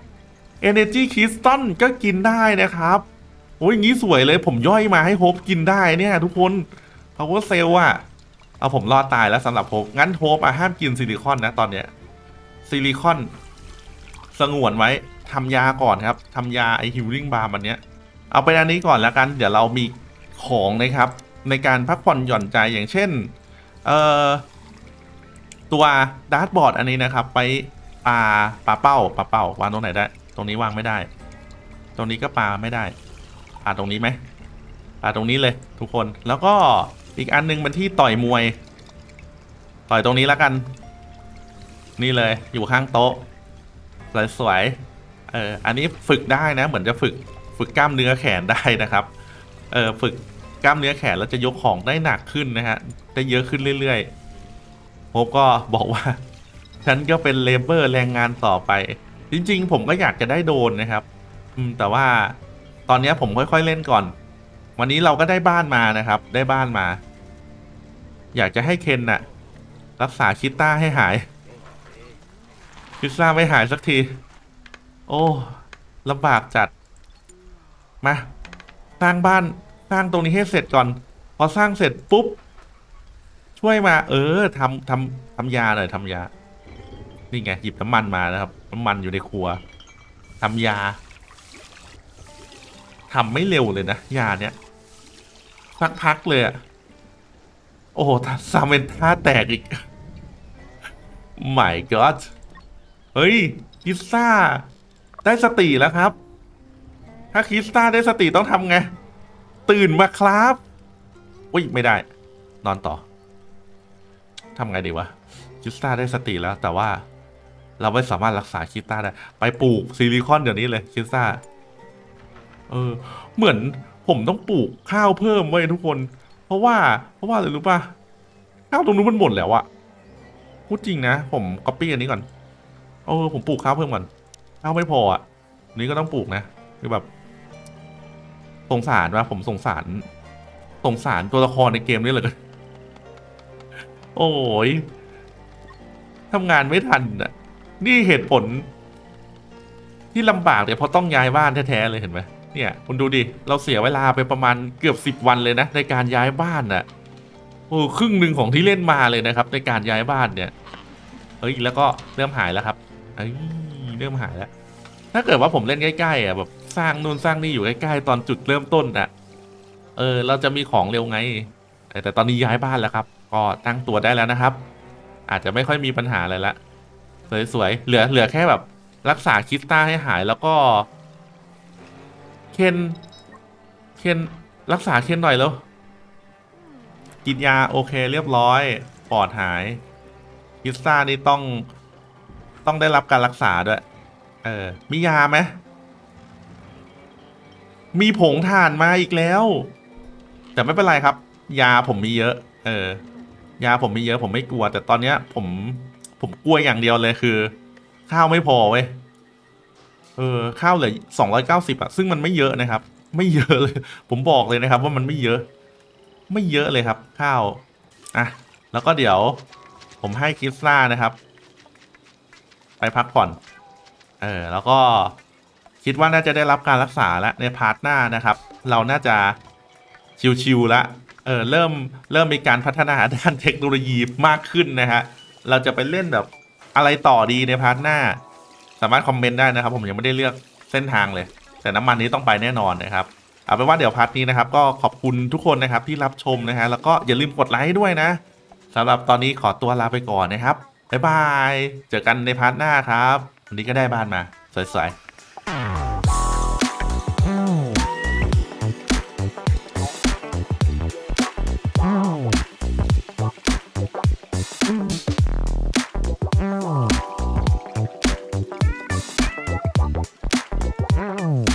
Energy Crystal ก็กินได้นะครับโอ้ยอย่างนี้สวยเลยผมย่อยมาให้โฮปกินได้เนี่ยทุกคน Power Cell อ่ะเอาผมรอดตายแล้วสำหรับโฮปงั้นโฮปอ่ะห้ามกินซิลิคอนนะตอนเนี้ยซิลิคอนสงวนไว้ทำยาก่อนครับทำยาไอฮิลลิ่งบาร์มันเนี้ยเอาไปอันนี้ก่อนแล้วกันเดี๋ยวเรามีของนะครับในการพักผ่อนหย่อนใจอย่างเช่นเอ่อตัวดาร์ทบอร์ดอันนี้นะครับไปปาปาเป้าปาเป้าวางตรงไหนได้ตรงนี้วางไม่ได้ตรงนี้ก็ปาไม่ได้ปาตรงนี้ไหมปาตรงนี้เลยทุกคนแล้วก็อีกอันนึงเป็นที่ต่อยมวยต่อยตรงนี้แล้วกันนี่เลยอยู่ข้างโต๊ะสวยๆเอออันนี้ฝึกได้นะเหมือนจะฝึกฝึกกล้ามเนื้อแขนได้นะครับเออฝึกกล้ามเนื้อแขนแล้วจะยกของได้หนักขึ้นนะฮะได้เยอะขึ้นเรื่อยๆโฮปก็บอกว่าฉันก็เป็นเลเบอร์แรงงานต่อไปจริงๆผมก็อยากจะได้โดนนะครับอืมแต่ว่าตอนนี้ผมค่อยๆเล่นก่อนวันนี้เราก็ได้บ้านมานะครับได้บ้านมาอยากจะให้เคนน่ะรักษาคิตต้าให้หายคิตต้าไม่หายสักทีโอ้ลำบากจัดมาสร้างบ้านสร้างตรงนี้ให้เสร็จก่อนพอสร้างเสร็จปุ๊บช่วยมาเออทำทำทำยาหน่อยทำยานี่ไงหยิบน้ำมันมานะครับน้ำมันอยู่ในครัวทำยาทำไม่เร็วเลยนะยาเนี้ยสักพักเลยอะโอ้โหซาเมนท่าแตกอีก My God เฮ้ยคริสต้าได้สติแล้วครับถ้าคริสต้าได้สติต้องทำไงตื่นมาครับอุ้ยไม่ได้นอนต่อทำไงดีวะคริสต้าได้สติแล้วแต่ว่าเราไม่สามารถรักษาคริสต้าได้ไปปลูกซิลิคอนเดี๋ยวนี้เลยคริสต้าเออเหมือนผมต้องปลูกข้าวเพิ่มไว้ทุกคนเพราะว่าเพราะว่าอะไรรู้ป่ะข้าวตรงนู้นมันหมดแล้วอะพูดจริงนะผมก๊อปปี้อันนี้ก่อนเออผมปลูกข้าวเพิ่มก่อนข้าวไม่พออ่ะนี่ก็ต้องปลูกนะคือแบบผสงสารว่าผมสงสารสงสารตัวละครในเกมนี้เลยกันโอ้ยทำงานไม่ทันอ่ะนี่เหตุผลที่ลำบากเนี่ยเพราะต้องย้ายบ้านแท้ๆเลยเห็นไหมเนี่ยคุณดูดิเราเสียเวลาไปประมาณเกือบสิบวันเลยนะในการย้ายบ้านน่ะโอ้ครึ่งหนึ่งของที่เล่นมาเลยนะครับในการย้ายบ้านเนี่ยเฮ้ยแล้วก็เริ่มหายแล้วครับเอ้ยเริ่มหายแล้วถ้าเกิดว่าผมเล่นใกล้ๆอ่ะแบบสร้างนู่นสร้างนี่อยู่ใกล้ๆตอนจุดเริ่มต้นอ่ะเออเราจะมีของเร็วไงแต่ตอนนี้ย้ายบ้านแล้วครับก็ตั้งตัวได้แล้วนะครับอาจจะไม่ค่อยมีปัญหาอะไรละสวยๆเหลือเหลือแค่แบบรักษาคริสตัลให้หายแล้วก็เคนเคนรักษาเคนหน่อยแล้วกินยาโอเคเรียบร้อยปอดหายคริสตัลนี่ต้องต้องได้รับการรักษาด้วยเออมียาไหมมีผงถ่านมาอีกแล้วแต่ไม่เป็นไรครับยาผมมีเยอะเออยาผมมีเยอะผมไม่กลัวแต่ตอนเนี้ยผมผมกลัวอย่างเดียวเลยคือข้าวไม่พอเว้ยเออข้าวเหลือสองร้อยเก้าสิบอะซึ่งมันไม่เยอะนะครับไม่เยอะเลยผมบอกเลยนะครับว่ามันไม่เยอะไม่เยอะเลยครับข้าวอ่ะแล้วก็เดี๋ยวผมให้คริสล่านะครับไปพักผ่อนเออแล้วก็คิดว่าน่าจะได้รับการรักษาแล้วในพาร์ทหน้านะครับเราน่าจะชิวๆละเออเริ่มเริ่มมีการพัฒนาด้านเทคโนโลยีมากขึ้นนะฮะเราจะไปเล่นแบบอะไรต่อดีในพาร์ทหน้าสามารถคอมเมนต์ได้นะครับผมยังไม่ได้เลือกเส้นทางเลยแต่น้ำมันนี้ต้องไปแน่นอนนะครับเอาเป็นว่าเดี๋ยวพาร์ทนี้นะครับก็ขอบคุณทุกคนนะครับที่รับชมนะฮะแล้วก็อย่าลืมกดไลค์ด้วยนะสำหรับตอนนี้ขอตัวลาไปก่อนนะครับบ๊ายบายเจอกันในพาร์ทหน้าครับวันนี้ก็ได้บ้านมาสวยๆ